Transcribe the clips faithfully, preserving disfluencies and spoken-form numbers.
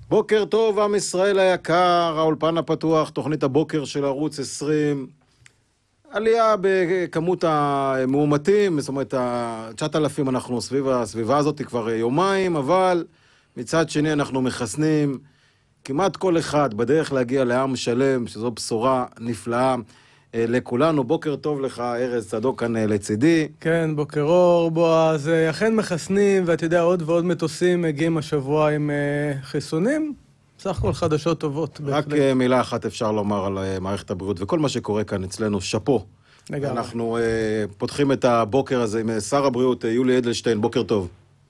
בוקר טוב, עם ישראל היקר, האולפן הפתוח, תוכנית הבוקר של ערוץ עשרים. עלייה בכמות המאומתים, זאת אומרת, תשעת אלפים אנחנו סביב הסביבה הזאת כבר יומיים, אבל מצד שני אנחנו מחסנים כמעט כל אחד בדרך להגיע לעם שלם, שזו בשורה נפלאה לכולנו. בוקר טוב לך, ארז צדוק כאן לצידי. כן, בוקר אור, בועז. אכן מחסנים, ואתה יודע, עוד ועוד מטוסים מגיעים השבוע עם uh, חיסונים. בסך הכל חדשות טובות. רק בהחלט. מילה אחת אפשר לומר על uh, מערכת הבריאות, וכל מה שקורה כאן אצלנו, שפו. לגמרי. אנחנו uh, פותחים את הבוקר הזה עם שר הבריאות, יולי אדלשטיין. בוקר טוב.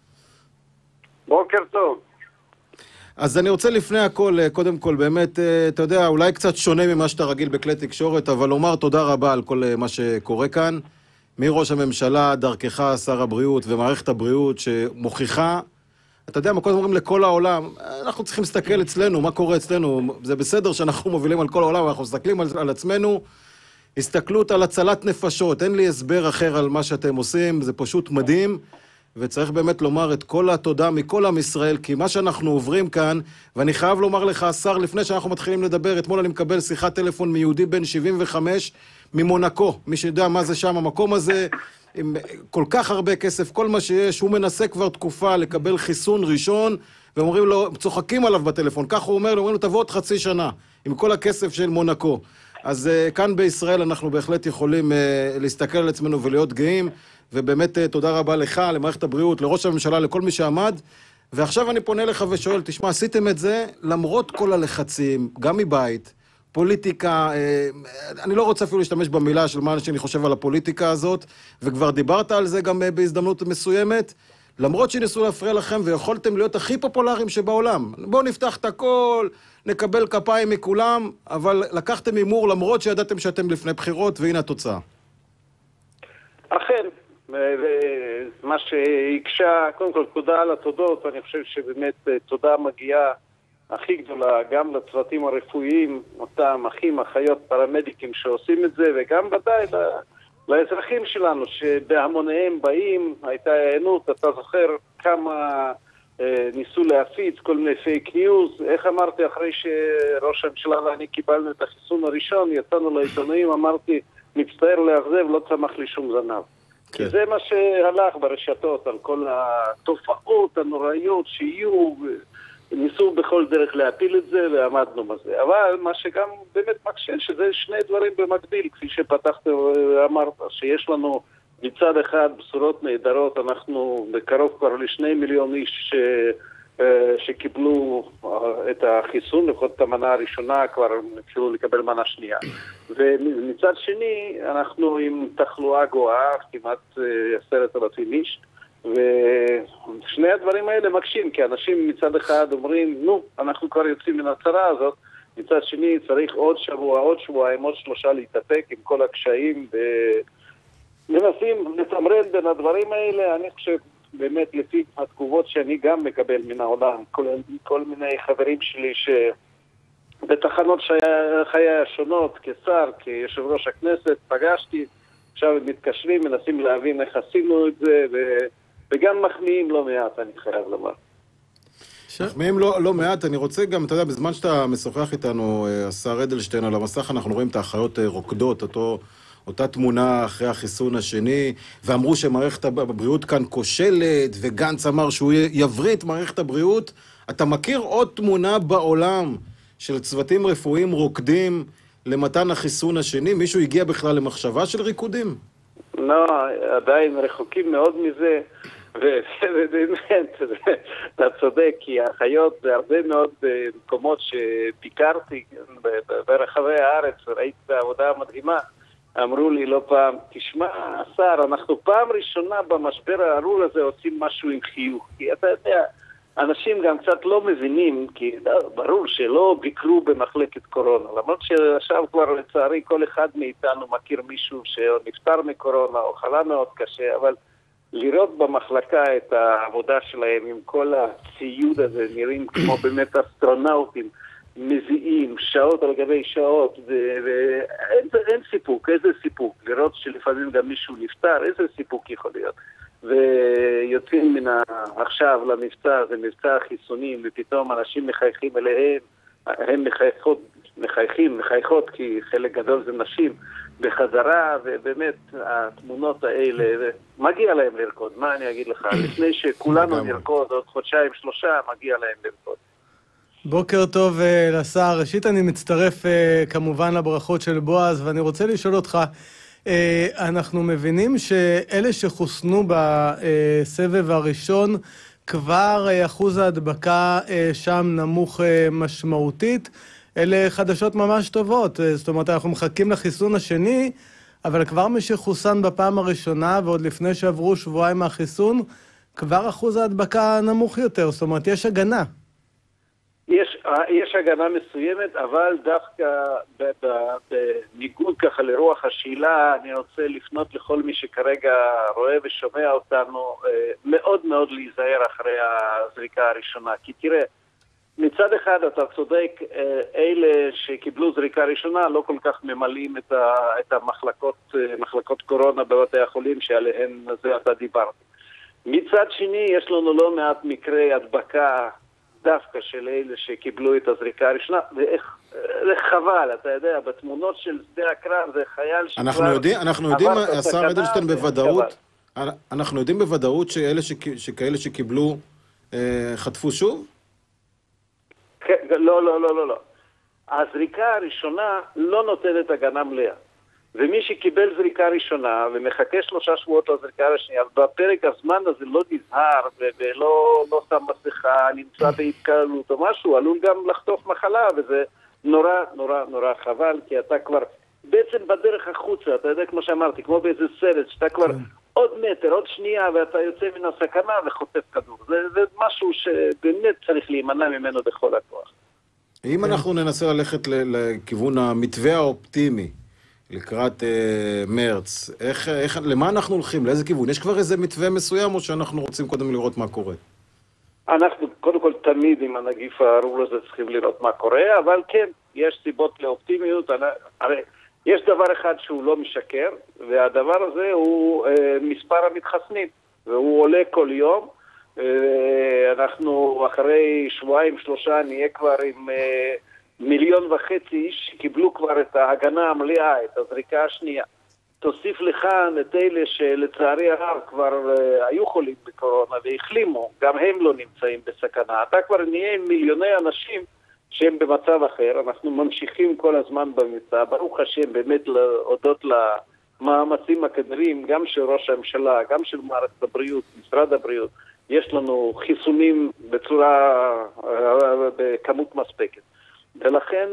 בוקר טוב. אז אני רוצה לפני הכל, קודם כל, באמת, אתה יודע, אולי קצת שונה ממה שאתה רגיל בכלי תקשורת, אבל לומר תודה רבה על כל מה שקורה כאן. מראש הממשלה, דרכך, שר הבריאות ומערכת הבריאות שמוכיחה, אתה יודע, מה קודם אומרים לכל העולם, אנחנו צריכים להסתכל אצלנו, מה קורה אצלנו, זה בסדר שאנחנו מובילים על כל העולם, אנחנו מסתכלים על, על עצמנו, הסתכלות על הצלת נפשות, אין לי הסבר אחר על מה שאתם עושים, זה פשוט מדהים. וצריך באמת לומר את כל התודה מכל עם ישראל, כי מה שאנחנו עוברים כאן, ואני חייב לומר לך, שר, לפני שאנחנו מתחילים לדבר, אתמול אני מקבל שיחת טלפון מיהודי בן שבעים וחמש ממונקו, מי שיודע מה זה שם, המקום הזה, עם כל כך הרבה כסף, כל מה שיש, הוא מנסה כבר תקופה לקבל חיסון ראשון, ואומרים לו, צוחקים עליו בטלפון, כך הוא אומר לו, אומרים לו, תבוא עוד חצי שנה, עם כל הכסף של מונקו. אז uh, כאן בישראל אנחנו בהחלט יכולים uh, להסתכל על עצמנו ולהיות גאים, ובאמת תודה רבה לך, למערכת הבריאות, לראש הממשלה, לכל מי שעמד. ועכשיו אני פונה לך ושואל, תשמע, עשיתם את זה למרות כל הלחצים, גם מבית, פוליטיקה, אני לא רוצה אפילו להשתמש במילה של מה שאני חושב על הפוליטיקה הזאת, וכבר דיברת על זה גם בהזדמנות מסוימת, למרות שניסו להפריע לכם ויכולתם להיות הכי פופולריים שבעולם. בואו נפתח את הכל, נקבל כפיים מכולם, אבל לקחתם אימור למרות שידעתם שאתם לפני בחירות, והנה התוצאה. אכן. ומה שהקשה, קודם כל תודה על התודות, אני חושב שבאמת תודה מגיעה הכי גדולה גם לצוותים הרפואיים, אותם אחים, אחיות, פרמדיקים שעושים את זה, וגם ודאי לאזרחים שלנו שבהמוניהם באים, הייתה הענות, אתה זוכר כמה ניסו להפיץ כל מיני פייק ניוז, איך אמרתי אחרי שראש הממשלה ואני קיבלנו את החיסון הראשון, יצאנו לעיתונאים, אמרתי מצטער לאכזב, לא צמח לי שום זנב. כי זה מה שהלך ברשתות, על כל התופעות הנוראיות שיהיו, ניסו בכל דרך להפיל את זה, ועמדנו בזה. אבל מה שגם באמת מקשה, שזה שני דברים במקביל, כפי שפתחת ואמרת, שיש לנו מצד אחד בשורות נהדרות, אנחנו בקרוב כבר לשני מיליון איש ש... שקיבלו את החיסון, לפחות את המנה הראשונה, כבר התחילו לקבל מנה שנייה. ומצד שני, אנחנו עם תחלואה גואה, כמעט עשרת אלפים איש, ושני הדברים האלה מקשים, כי אנשים מצד אחד אומרים, נו, אנחנו כבר יוצאים מן הצרה הזאת, מצד שני צריך עוד שבוע, עוד שבועיים, עוד שלושה להתאפק עם כל הקשיים, ומנסים לתמרן בין הדברים האלה. אני חושב, באמת לפי התגובות שאני גם מקבל מן העולם, כל, כל מיני חברים שלי שבתחנות חיי השונות, כשר, כיושב ראש הכנסת, פגשתי, עכשיו הם מתקשרים, מנסים להבין איך עשינו את זה, ו, וגם מחמיאים לא מעט, אני חייב לומר. מחמיאים לא, לא מעט, אני רוצה גם, אתה יודע, בזמן שאתה משוחח איתנו, השר אדלשטיין, על המסך אנחנו רואים את האחיות רוקדות, אותו... אותה תמונה אחרי החיסון השני, ואמרו שמערכת הבריאות כאן כושלת, וגנץ אמר שהוא יבריא את מערכת הבריאות. אתה מכיר עוד תמונה בעולם של צוותים רפואיים רוקדים למתן החיסון השני? מישהו הגיע בכלל למחשבה של ריקודים? לא, עדיין רחוקים מאוד מזה, ובאמת, אתה צודק, כי האחיות בהרבה מאוד מקומות שביקרתי ברחבי הארץ, וראיתי בעבודה מדהימה, אמרו לי לא פעם, תשמע, השר, אנחנו פעם ראשונה במשבר הארור הזה עושים משהו עם חיוך. כי אתה יודע, אנשים גם קצת לא מבינים, כי ברור שלא ביקרו במחלקת קורונה. למרות שעכשיו כבר לצערי כל אחד מאיתנו מכיר מישהו שנפטר מקורונה או חלה מאוד קשה, אבל לראות במחלקה את העבודה שלהם עם כל הציוד הזה, נראים כמו באמת אסטרונאוטים, מזיעים, שעות על גבי שעות, ואין סיפוק, איזה סיפוק. לראות שלפעמים גם מישהו נפטר, איזה סיפוק יכול להיות. ויוצאים מן עכשיו למבצע, זה מבצע החיסונים, ופתאום אנשים מחייכים אליהם, הם מחייכות, מחייכים, מחייכות, כי חלק גדול זה נשים, בחזרה, ובאמת התמונות האלה, מגיע להם לרקוד, מה אני אגיד לך? לפני שכולנו נרקוד, עוד חודשיים, שלושה, מגיע להם לרקוד. בוקר טוב לשר. ראשית אני מצטרף כמובן לברכות של בועז, ואני רוצה לשאול אותך, אנחנו מבינים שאלה שחוסנו בסבב הראשון, כבר אחוז ההדבקה שם נמוך משמעותית. אלה חדשות ממש טובות. זאת אומרת, אנחנו מחכים לחיסון השני, אבל כבר מי שחוסן בפעם הראשונה, ועוד לפני שעברו שבועיים מהחיסון, כבר אחוז ההדבקה נמוך יותר. זאת אומרת, יש הגנה. יש, יש הגנה מסוימת, אבל דווקא בניגוד ככה לרוח השאלה, אני רוצה לפנות לכל מי שכרגע רואה ושומע אותנו, מאוד מאוד להיזהר אחרי הזריקה הראשונה. כי תראה, מצד אחד אתה צודק, אלה שקיבלו זריקה ראשונה לא כל כך ממלאים את, ה, את המחלקות, מחלקות קורונה בבתי החולים שעליהן זה אתה דיברת. מצד שני, יש לנו לא מעט מקרי הדבקה דווקא של אלה שקיבלו את הזריקה הראשונה, ואיך, חבל, אתה יודע, בתמונות של שדה הקרב זה חייל שכבר... אנחנו יודעים, אנחנו יודעים, השר אדלשטיין בוודאות, אנחנו יודעים בוודאות שאלה שכאלה שקיבלו חטפו שוב? לא, לא, לא, לא, לא. הזריקה הראשונה לא נותנת הגנה מלאה. ומי שקיבל זריקה ראשונה ומחכה שלושה שבועות לזריקה השנייה, בפרק הזמן הזה לא נזהר ולא לא שם מסכה, נמצא בהתקהלות או משהו, עלול גם לחטוף מחלה, וזה נורא נורא נורא חבל, כי אתה כבר בעצם בדרך החוצה, אתה יודע כמו שאמרתי, כמו באיזה סרט, שאתה כבר עוד מטר, עוד שנייה, ואתה יוצא מן הסכנה וחוטף כדור. זה, זה משהו שבאמת צריך להימנע ממנו בכל הכוח. אם אנחנו ננסה ללכת לכיוון המתווה האופטימי, לקראת אה, מרץ, איך, איך, למה אנחנו הולכים? לאיזה כיוון? יש כבר איזה מתווה מסוים, או שאנחנו רוצים קודם לראות מה קורה? אנחנו קודם כל תמיד עם הנגיף הארור הזה צריכים לראות מה קורה, אבל כן, יש סיבות לאופטימיות. הרי יש דבר אחד שהוא לא משקר, והדבר הזה הוא אה, מספר המתחסנים, והוא עולה כל יום. אה, אנחנו אחרי שבועיים שלושה נהיה כבר עם... אה, מיליון וחצי איש שקיבלו כבר את ההגנה המלאה, את הזריקה השנייה. תוסיף לכאן את אלה שלצערי הרב כבר uh, היו חולים בקורונה והחלימו, גם הם לא נמצאים בסכנה. אתה כבר נהיה עם מיליוני אנשים שהם במצב אחר, אנחנו ממשיכים כל הזמן במבצע, ברוך השם באמת להודות למאמצים הכבירים, גם של ראש הממשלה, גם של מערכת הבריאות, משרד הבריאות, יש לנו חיסונים בצורה, uh, בכמות מספקת. ולכן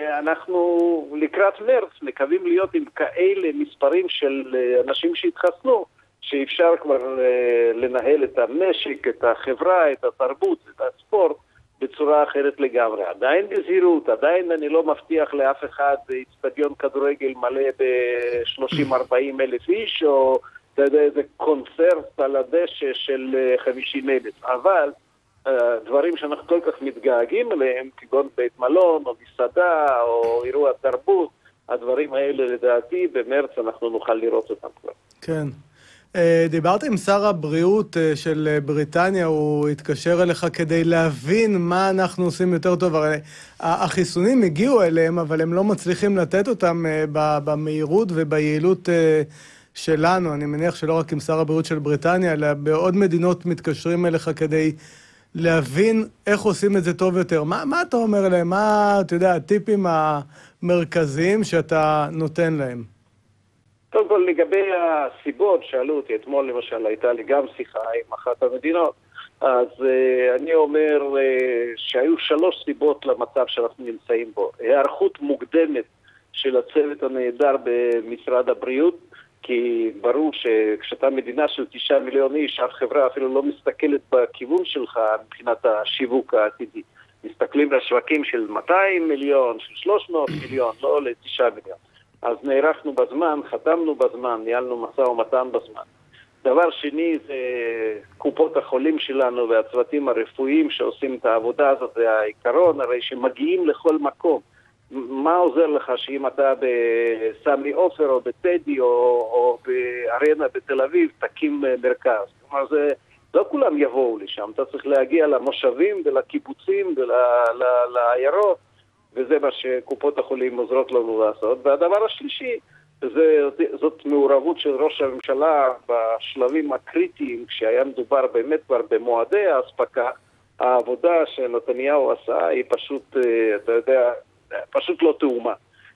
אנחנו לקראת מרץ מקווים להיות עם כאלה מספרים של אנשים שהתחסנו, שאפשר כבר לנהל את המשק, את החברה, את התרבות, את הספורט בצורה אחרת לגמרי. עדיין בזהירות, עדיין אני לא מבטיח לאף אחד אצטדיון כדורגל מלא ב-שלושים ארבעים אלף איש, או אתה יודע, איזה קונצרט על הדשא של חמישים אלף, אבל דברים שאנחנו כל כך מתגעגעים אליהם, כגון בית מלון או מסעדה או אירוע תרבות, הדברים האלה לדעתי במרץ אנחנו נוכל לראות אותם כבר. כן. דיברת עם שר הבריאות של בריטניה, הוא התקשר אליך כדי להבין מה אנחנו עושים יותר טוב. הרי החיסונים הגיעו אליהם, אבל הם לא מצליחים לתת אותם במהירות וביעילות שלנו. אני מניח שלא רק עם שר הבריאות של בריטניה, אלא בעוד מדינות מתקשרים אליך כדי להבין איך עושים את זה טוב יותר. מה, מה אתה אומר להם? מה, אתה יודע, הטיפים המרכזיים שאתה נותן להם? קודם כל, לגבי הסיבות, שאלו אותי, אתמול למשל הייתה לי גם שיחה עם אחת המדינות, אז uh, אני אומר uh, שהיו שלוש סיבות למצב שאנחנו נמצאים בו. הערכות מוקדמת של הצוות הנהדר במשרד הבריאות, כי ברור שכשאתה מדינה של תשעה מיליון איש, אף חברה אפילו לא מסתכלת בכיוון שלך מבחינת השיווק העתידי. מסתכלים לשווקים של מאתיים מיליון, של שלוש מאות מיליון, לא ל-תשעה מיליון. אז נערכנו בזמן, חתמנו בזמן, ניהלנו משא ומתן בזמן. דבר שני זה קופות החולים שלנו והצוותים הרפואיים שעושים את העבודה הזאת, זה העיקרון, הרי שמגיעים לכל מקום. מה עוזר לך שאם אתה בסמי עופר או בטדי או, או בארנה בתל אביב תקים מרכז? כלומר, זה, לא כולם יבואו לשם, אתה צריך להגיע למושבים ולקיבוצים ולעיירות, וזה מה שקופות החולים עוזרות לנו לעשות. והדבר השלישי, זה, זאת מעורבות של ראש הממשלה בשלבים הקריטיים, כשהיה מדובר באמת כבר במועדי ההספקה. העבודה שנתניהו עשה היא פשוט, אתה יודע, פשוט לא תאומה.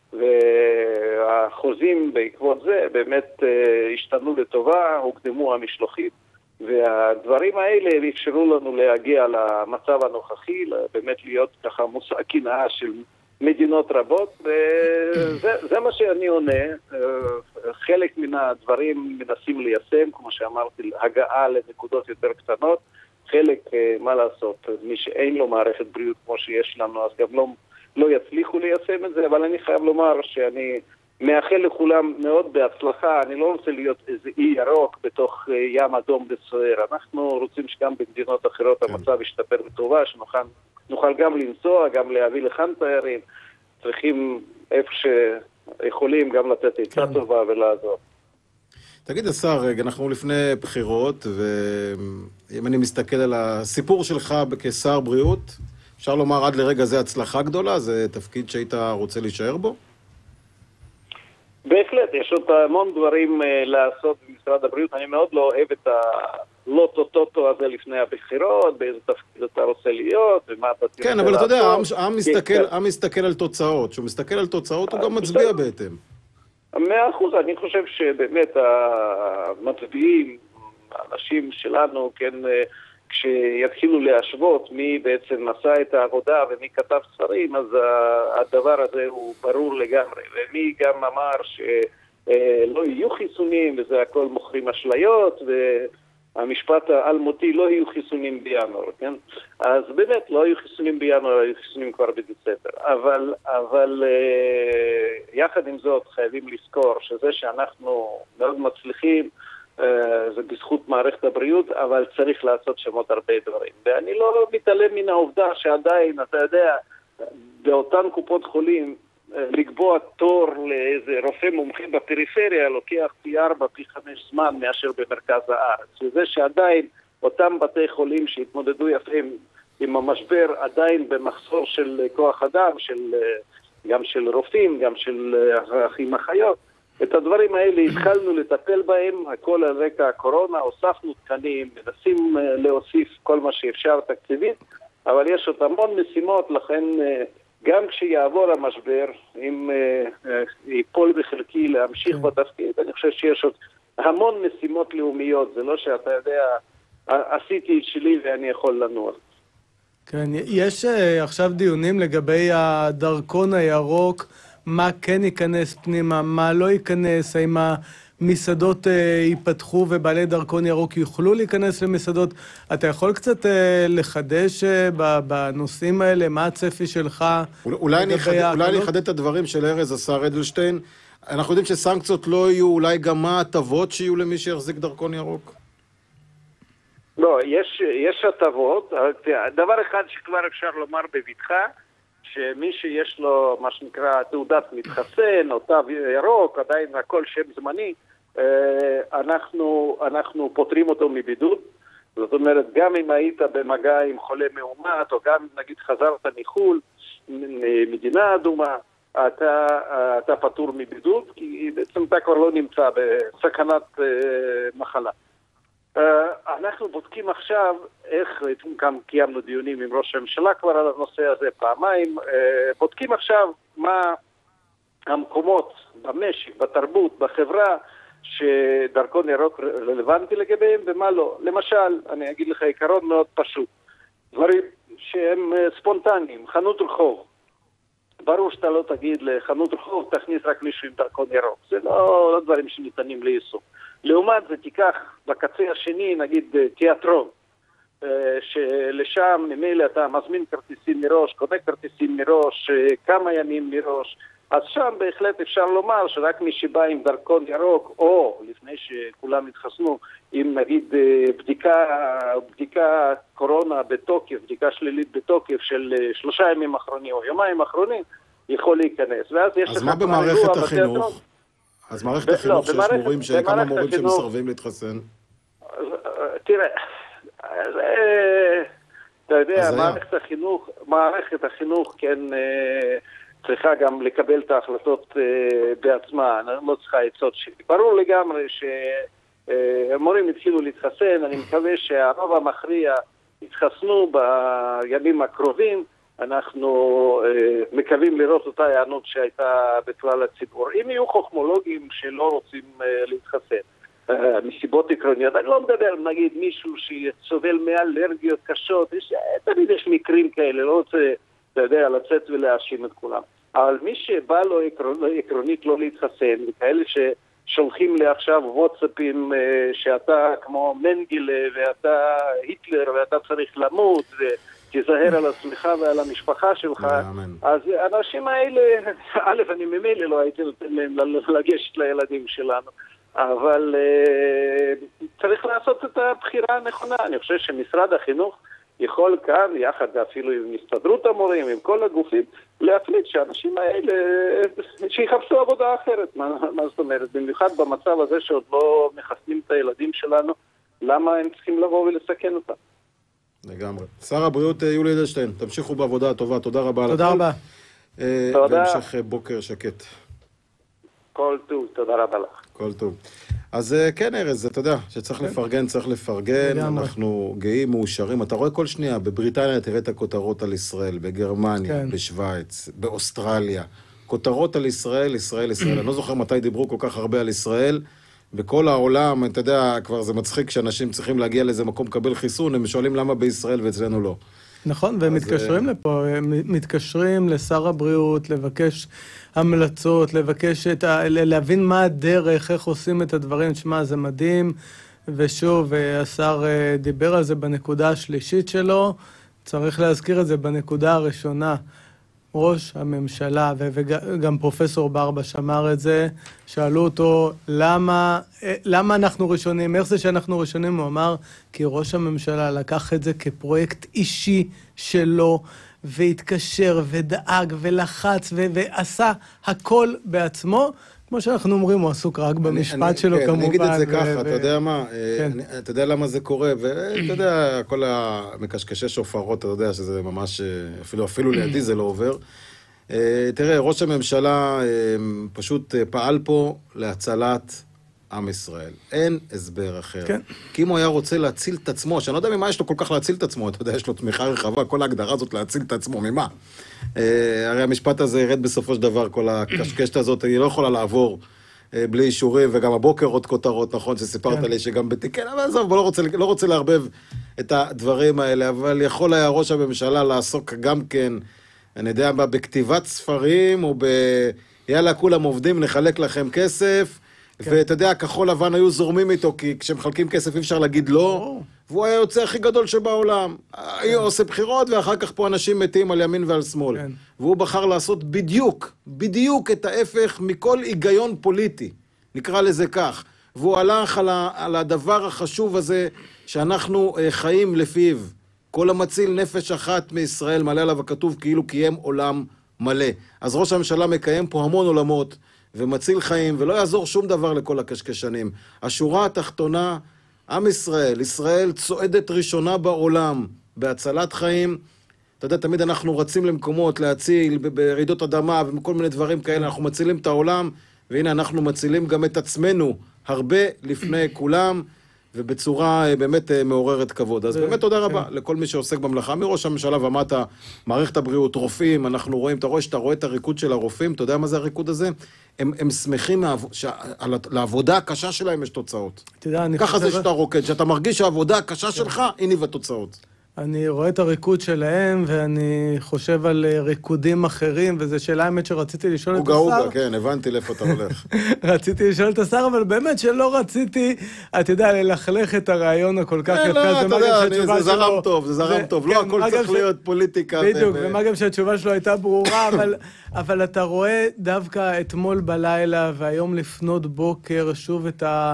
והחוזים בעקבות זה באמת השתנו לטובה, הוקדמו המשלוחים, והדברים האלה אפשרו לנו להגיע למצב הנוכחי, באמת להיות ככה מושא קנאה של מדינות רבות, וזה זה מה שאני עונה. חלק מן הדברים מנסים ליישם, כמו שאמרתי, הגעה לנקודות יותר קטנות, חלק, מה לעשות, מי שאין לו מערכת בריאות כמו שיש לנו, אז גם לא, לא יצליחו ליישם את זה, אבל אני חייב לומר שאני מאחל לכולם מאוד בהצלחה. אני לא רוצה להיות איזה אי ירוק בתוך ים אדום וסוער. אנחנו רוצים שגם במדינות אחרות המצב ישתפר לטובה, שנוכל נוכל גם לנסוע, גם להביא לכאן תיירים. צריכים איפה שיכולים גם לתת עצה טובה ולעזור. תגיד, השר, אנחנו לפני בחירות, ואם אני מסתכל על הסיפור שלך כשר בריאות, אפשר לומר עד לרגע זה הצלחה גדולה? זה תפקיד שהיית רוצה להישאר בו? בהחלט, יש עוד המון דברים לעשות במשרד הבריאות. אני מאוד לא אוהב את הלוטו-טוטו הזה לפני הבחירות, באיזה תפקיד אתה רוצה להיות, ומה אתה צריך לעשות. כן, אבל אתה יודע, העם מסתכל, העם מסתכל על תוצאות. כשהוא מסתכל על תוצאות, הוא גם מצביע בהתאם. מאה אחוז, אני חושב שבאמת המצביעים, האנשים שלנו, כן, כשיתחילו להשוות מי בעצם עשה את העבודה ומי כתב ספרים, אז הדבר הזה הוא ברור לגמרי. ומי גם אמר שלא יהיו חיסונים, וזה הכל מוכרים אשליות, והמשפט האלמותי, לא יהיו חיסונים בינואר, כן? אז באמת לא יהיו חיסונים בינואר, היו חיסונים כבר בדצמבר. אבל, אבל יחד עם זאת חייבים לזכור שזה שאנחנו מאוד מצליחים, זה בזכות מערכת הבריאות, אבל צריך לעשות שמות הרבה דברים. ואני לא מתעלם מן העובדה שעדיין, אתה יודע, באותן קופות חולים, לקבוע תור לאיזה רופא מומחה בפריפריה, לוקח פי ארבע, פי חמש זמן מאשר במרכז הארץ. וזה שעדיין אותם בתי חולים שהתמודדו יפה עם המשבר, עדיין במחסור של כוח אדם, של, גם של רופאים, גם של אחים אחיות, את הדברים האלה התחלנו לטפל בהם, הכל על רקע הקורונה, הוספנו תקנים, מנסים להוסיף כל מה שאפשר תקציבית, אבל יש עוד המון משימות, לכן גם כשיעבור המשבר, אם ייפול בחלקי להמשיך בתפקיד, אני חושב שיש עוד המון משימות לאומיות, זה לא שאתה יודע, עשיתי את שלי ואני יכול לנוע. כן, יש עכשיו דיונים לגבי הדרכון הירוק, מה כן ייכנס פנימה, מה לא ייכנס, האם המסעדות אה, ייפתחו ובעלי דרכון ירוק יוכלו להיכנס למסעדות. אתה יכול קצת אה, לחדש אה, בנושאים האלה, מה הצפי שלך? אולי אני אחדד את הדברים של ארז, השר אדלשטיין. אנחנו יודעים שסנקציות לא יהיו, אולי גם מה הטבות שיהיו למי שיחזיק דרכון ירוק? לא, יש, יש הטבות. דבר אחד שכבר אפשר לומר בביטחה, שמי שיש לו מה שנקרא תעודת מתחסן או תו ירוק, עדיין הכל שם זמני, אנחנו, אנחנו פותרים אותו מבידוד. זאת אומרת, גם אם היית במגע עם חולה מאומת, או גם נגיד חזרת מחול, מדינה אדומה, אתה, אתה פטור מבידוד, כי בעצם אתה כבר לא נמצא בסכנת מחלה. אנחנו בודקים עכשיו איך, כאן קיימנו דיונים עם ראש הממשלה כבר על הנושא הזה פעמיים, בודקים עכשיו מה המקומות במשק, בתרבות, בחברה, שדרכון ירוק רלוונטי לגביהם ומה לא. למשל, אני אגיד לך עיקרון מאוד פשוט, דברים שהם ספונטניים, חנות רחוב. ברור שאתה לא תגיד לחנות רחוב, תכניס רק מישהו עם דרכון ירוק. זה לא, לא דברים שניתנים ליישום. לעומת זה תיקח בקצה השני, נגיד תיאטרון, שלשם ממילא אתה מזמין כרטיסים מראש, קונה כרטיסים מראש, כמה ימים מראש, אז שם בהחלט אפשר לומר שרק מי שבא עם דרכון ירוק, או לפני שכולם התחסנו, עם נגיד בדיקה, בדיקה קורונה בתוקף, בדיקה שלילית בתוקף של שלושה ימים אחרונים או יומיים אחרונים, יכול להיכנס. ואז יש אז מה במערכת החינוך? אז מערכת החינוך שיש מורים, כמה מורים שמסרבים להתחסן? תראה, אתה יודע, מערכת החינוך, מערכת החינוך כן צריכה גם לקבל את ההחלטות בעצמה, לא צריכה עצות שלי. ברור לגמרי שהמורים התחילו להתחסן, אני מקווה שהרוב המכריע יתחסנו בימים הקרובים, אנחנו מקווים לראות אותה הענות שהייתה בכלל הציבור. אם יהיו חוכמולוגים שלא רוצים להתחסן, מסיבות עקרוניות, אני לא מדבר, נגיד, מישהו שסובל מאלרגיות קשות, יש, תמיד יש מקרים כאלה, לא רוצה, אתה יודע, לצאת ולהאשים את כולם. אבל מי שבא לו עקרונית לא להתחסן, וכאלה ששולחים לי עכשיו וואטסאפים שאתה כמו מנגלה, ואתה היטלר, ואתה צריך למות, ותזהר על עצמך ועל המשפחה שלך, אז האנשים האלה, א', אני ממילא לא הייתי נותן להם לגשת לילדים שלנו. אבל uh, צריך לעשות את הבחירה הנכונה. אני חושב שמשרד החינוך יכול כאן, יחד אפילו עם הסתדרות המורים, עם כל הגופים, להחליט שהאנשים האלה, שיחפשו עבודה אחרת. מה, מה זאת אומרת? במיוחד במצב הזה שעוד לא מחסנים את הילדים שלנו, למה הם צריכים לבוא ולסכן אותם? לגמרי. שר הבריאות יולי אדלשטיין, תמשיכו בעבודה הטובה. תודה רבה. תודה רבה. תודה. והמשך בוקר שקט. כל טוב, תודה רבה לך. כל טוב. אז כן, ארז, אתה יודע, שצריך לפרגן, צריך לפרגן, אנחנו גאים, מאושרים. אתה רואה כל שנייה, בבריטניה תראה את הכותרות על ישראל, בגרמניה, בשוויץ, באוסטרליה. כותרות על ישראל, ישראל, ישראל. אני לא זוכר מתי דיברו כל כך הרבה על ישראל. בכל העולם, אתה יודע, כבר זה מצחיק שאנשים צריכים להגיע לאיזה מקום לקבל חיסון, הם שואלים למה בישראל ואצלנו לא. נכון, והם מתקשרים לפה, הם מתקשרים לשר הבריאות, לבקש המלצות, לבקש את ה... להבין מה הדרך, איך עושים את הדברים. תשמע, זה מדהים, ושוב, השר דיבר על זה בנקודה השלישית שלו, צריך להזכיר את זה בנקודה הראשונה. ראש הממשלה, וגם פרופסור ברבש אמר את זה, שאלו אותו, למה, למה אנחנו ראשונים? איך זה שאנחנו ראשונים? הוא אמר, כי ראש הממשלה לקח את זה כפרויקט אישי שלו, והתקשר ודאג ולחץ ו- ועשה הכל בעצמו. כמו שאנחנו אומרים, הוא עסוק רק במשפט אני, שלו, כן, כמובן. אני אגיד את זה ו- ככה, ו- אתה יודע מה, כן. אני, אתה יודע למה זה קורה, ואתה יודע, כל המקשקשי שופרות, אתה יודע שזה ממש, אפילו, אפילו לידי זה לא עובר. תראה, ראש הממשלה פשוט פעל פה להצלת עם ישראל. אין הסבר אחר. כן. כי אם הוא היה רוצה להציל את עצמו, שאני לא יודע ממה יש לו כל כך להציל את עצמו, אתה יודע, יש לו תמיכה רחבה, כל ההגדרה הזאת להציל את עצמו, ממה? הרי המשפט הזה ירד בסופו של דבר, כל הקשקשת הזאת, היא לא יכולה לעבור בלי אישורים, וגם הבוקר עוד כותרות, נכון, שסיפרת לי שגם בתיקן, אבל עזוב, לא רוצה, לא רוצה להרבב את הדברים האלה, אבל יכול היה ראש הממשלה לעסוק גם כן, אני יודע, בכתיבת ספרים, או ב... יאללה, כולם עובדים, נחלק לכם כסף, כן. ואתה יודע, כחול לבן היו זורמים איתו, כי כשמחלקים כסף אי אפשר להגיד לא, oh. והוא היה יוצא הכי גדול שבעולם. כן. היה עושה בחירות, ואחר כך פה אנשים מתים על ימין ועל שמאל. כן. והוא בחר לעשות בדיוק, בדיוק את ההפך מכל היגיון פוליטי, נקרא לזה כך. והוא הלך על, ה... על הדבר החשוב הזה, שאנחנו uh, חיים לפיו. כל המציל נפש אחת מישראל, מלא עליו הכתוב כאילו קיים עולם מלא. אז ראש הממשלה מקיים פה המון עולמות, ומציל חיים, ולא יעזור שום דבר לכל הקשקשנים. השורה התחתונה, עם ישראל, ישראל צועדת ראשונה בעולם, בהצלת חיים. אתה יודע, תמיד אנחנו רצים למקומות להציל, ברעידות אדמה וכל מיני דברים כאלה, אנחנו מצילים את העולם, והנה אנחנו מצילים גם את עצמנו, הרבה לפני כולם, ובצורה באמת מעוררת כבוד. אז באמת תודה רבה לכל מי שעוסק במלאכה, מראש הממשלה ומטה, מערכת הבריאות, רופאים, אנחנו רואים, אתה רואה שאתה רואה את הריקוד של הרופאים, אתה יודע מה זה הריקוד הזה? הם, הם שמחים לעבודה הקשה שלהם יש תוצאות. ככה זה שאתה רוקד, שאתה מרגיש שהעבודה הקשה שלך, הנה בתוצאות. אני רואה את הריקוד שלהם, ואני חושב על ריקודים אחרים, וזו שאלה האמת שרציתי לשאול את השר. אוגה אוגה, כן, הבנתי לאיפה אתה הולך. רציתי לשאול את השר, אבל באמת שלא רציתי, אתה יודע, ללכלך את הרעיון הכל כך יפה. לא, אתה יודע, זה זרם טוב, זה זרם טוב, לא הכל צריך להיות פוליטיקה. בדיוק, ומה גם שהתשובה שלו הייתה ברורה, אבל אתה רואה דווקא אתמול בלילה, והיום לפנות בוקר, שוב את ה...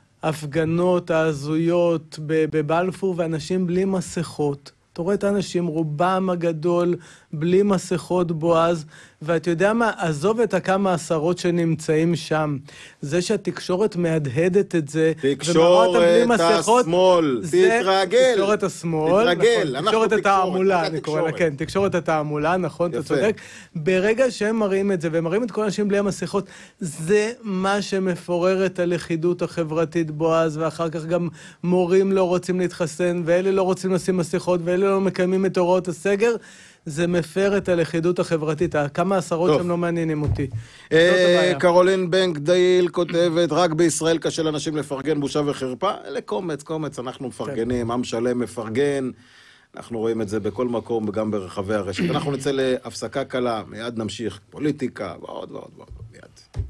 הפגנות ההזויות בבלפור, ואנשים בלי מסכות. אתה רואה את האנשים, רובם הגדול בלי מסכות, בועז, ואתה יודע מה, עזוב את הכמה עשרות שנמצאים שם. זה שהתקשורת מהדהדת את זה, תקשורת השמאל, תתרגל. תקשורת השמאל, תתרגל, נכון, תקשורת התעמולה, אני קורא לה, כן, תקשורת התעמולה, נכון, אתה צודק. ברגע שהם מראים את זה, והם מראים את כל האנשים בלי המסכות, זה מה שמפורר את הלכידות החברתית, בועז, ואחר כך גם מורים לא רוצים להתחסן, ואלה לא רוצים לשים מסכות, ואלה לא מקיימים את הוראות הסגר, זה מפר את הלכידות החברתית. כמה עשרות שם לא מעניינים אותי. קרולין בנק דייל כותבת, רק בישראל קשה לאנשים לפרגן, בושה וחרפה. אלה קומץ, קומץ, אנחנו מפרגנים, עם שלם מפרגן. אנחנו רואים את זה בכל מקום, וגם ברחבי הרשת. אנחנו נצא להפסקה קלה, מיד נמשיך פוליטיקה, ועוד ועוד ועוד, מיד.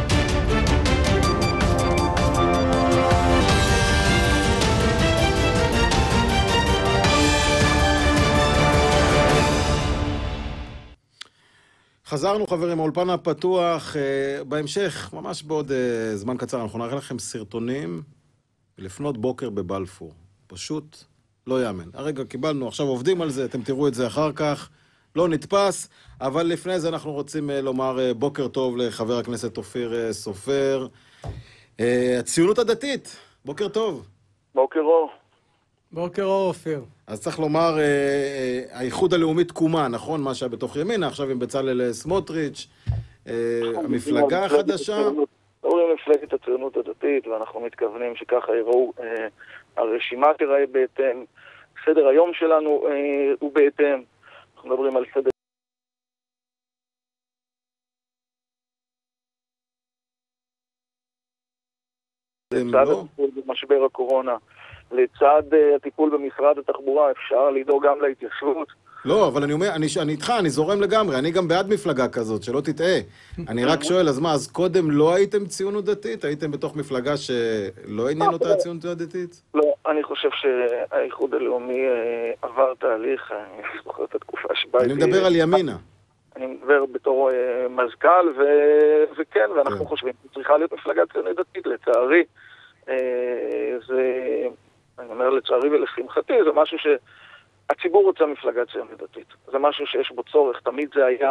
חזרנו חברים, האולפן הפתוח, בהמשך, ממש בעוד זמן קצר, אנחנו נראה לכם סרטונים לפנות בוקר בבלפור. פשוט לא יאמן. הרגע קיבלנו, עכשיו עובדים על זה, אתם תראו את זה אחר כך, לא נתפס, אבל לפני זה אנחנו רוצים לומר בוקר טוב לחבר הכנסת אופיר סופר. הציונות הדתית, בוקר טוב. בוקר אור. בוקר אור, אופיר. אז צריך לומר, האיחוד הלאומי תקומה, נכון? מה שהיה בתוך ימינה, עכשיו עם בצלאל סמוטריץ', המפלגה החדשה. אומרים מפלגת הציונות הדתית, ואנחנו מתכוונים שככה יראו, הרשימה תראה בהתאם, סדר היום שלנו הוא בהתאם, אנחנו מדברים על סדר... לצד הטיפול במשבר הקורונה, לצד הטיפול במשרד התחבורה, אפשר לדאוג גם להתיישבות. לא, אבל אני אומר, אני, אני איתך, אני זורם לגמרי, אני גם בעד מפלגה כזאת, שלא תטעה. אני רק שואל, אז מה, אז קודם לא הייתם ציונות דתית? הייתם בתוך מפלגה שלא עניין אותה הציונות הדתית? לא, אני חושב שהאיחוד הלאומי עבר תהליך, אני זוכר את התקופה שבה... אני מדבר על ימינה. אני מדבר בתור מזכ"ל, וכן, ואנחנו חושבים, צריכה להיות מפלגה ציונית דתית, לצערי. זה, אני אומר לצערי ולשמחתי, זה משהו שהציבור רוצה מפלגה ציונית דתית. זה משהו שיש בו צורך, תמיד זה היה,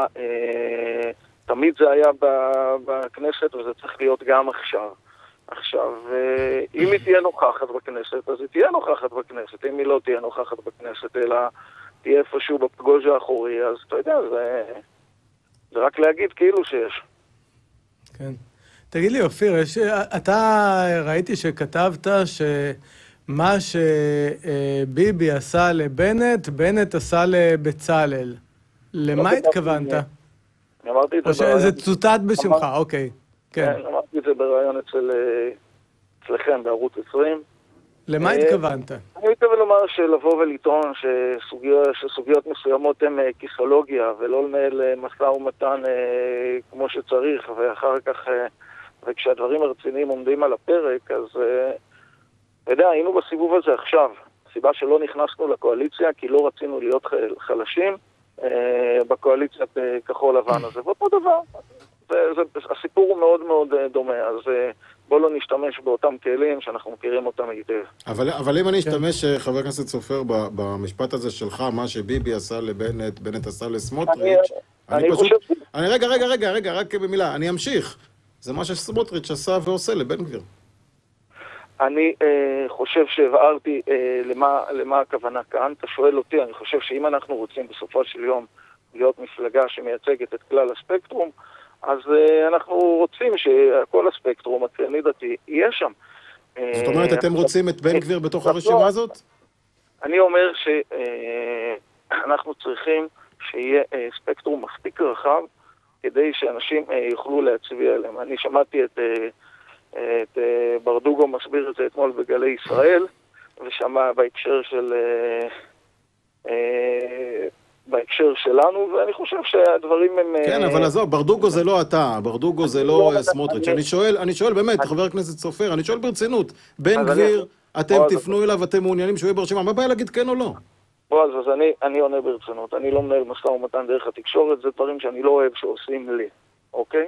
תמיד זה היה בכנסת, וזה צריך להיות גם עכשיו. עכשיו, אם היא תהיה נוכחת בכנסת, אז היא תהיה נוכחת בכנסת. אם היא לא תהיה נוכחת בכנסת, אלא תהיה איפשהו בפגוז' האחורי, אז אתה יודע, זה, זה רק להגיד כאילו שיש. כן. תגיד לי, אופיר, יש, אתה ראיתי שכתבת שמה שביבי עשה לבנט, בנט עשה לבצלאל. למה התכוונת? אני אמרתי את זה... או שזה צוטט בשמך, אוקיי. כן, אמרתי את זה ברעיון אצלכם בערוץ עשרים. למה התכוונת? אני מתכוון לומר שלבוא ולטעון שסוגיות מסוימות הן כיסולוגיה, ולא לנהל משא ומתן כמו שצריך, ואחר כך... וכשהדברים הרציניים עומדים על הפרק, אז, אתה יודע, היינו בסיבוב הזה עכשיו. הסיבה שלא נכנסנו לקואליציה, כי לא רצינו להיות חלשים בקואליציית כחול לבן הזה. ואותו דבר, זה, זה, הסיפור הוא מאוד מאוד דומה, אז בוא לא נשתמש באותם כלים שאנחנו מכירים אותם היטב. אבל, אבל אם אני אשתמש, חבר הכנסת סופר, במשפט הזה שלך, מה שביבי עשה לבנט, בנט עשה לסמוטריץ', אני, אני פשוט... חושב... אני, רגע, רגע, רגע, רגע, רק במילה, אני אמשיך. זה מה שסמוטריץ' עשה ועושה לבן גביר. אני אה, חושב שהבהרתי אה, למה, למה הכוונה כאן. אתה שואל אותי, אני חושב שאם אנחנו רוצים בסופו של יום להיות מפלגה שמייצגת את כלל הספקטרום, אז אה, אנחנו רוצים שכל הספקטרום הציוני דתי יהיה שם. זאת אומרת, אתם רוצים את בן גביר בתוך הרשימה הזאת? אני אומר שאנחנו צריכים שיהיה אה, ספקטרום מספיק רחב, כדי שאנשים אה, יוכלו להצביע עליהם. אני שמעתי את, אה, את אה, ברדוגו מסביר את זה אתמול בגלי ישראל, ושמע בהקשר של אה, אה, בהקשר שלנו, ואני חושב שהדברים הם... כן, אה, אבל עזוב, ברדוגו זה לא אתה, ברדוגו זה לא סמוטריץ'. אני שואל, אני שואל באמת, חבר הכנסת סופר, אני שואל ברצינות, בן גביר, אתם תפנו אליו, אתם מעוניינים שהוא יהיה ברשימה, מה בעיה להגיד כן או לא? בועז, אז אני, אני עונה ברצינות, אני לא מנהל משא ומתן דרך התקשורת, זה דברים שאני לא אוהב שעושים לי, אוקיי?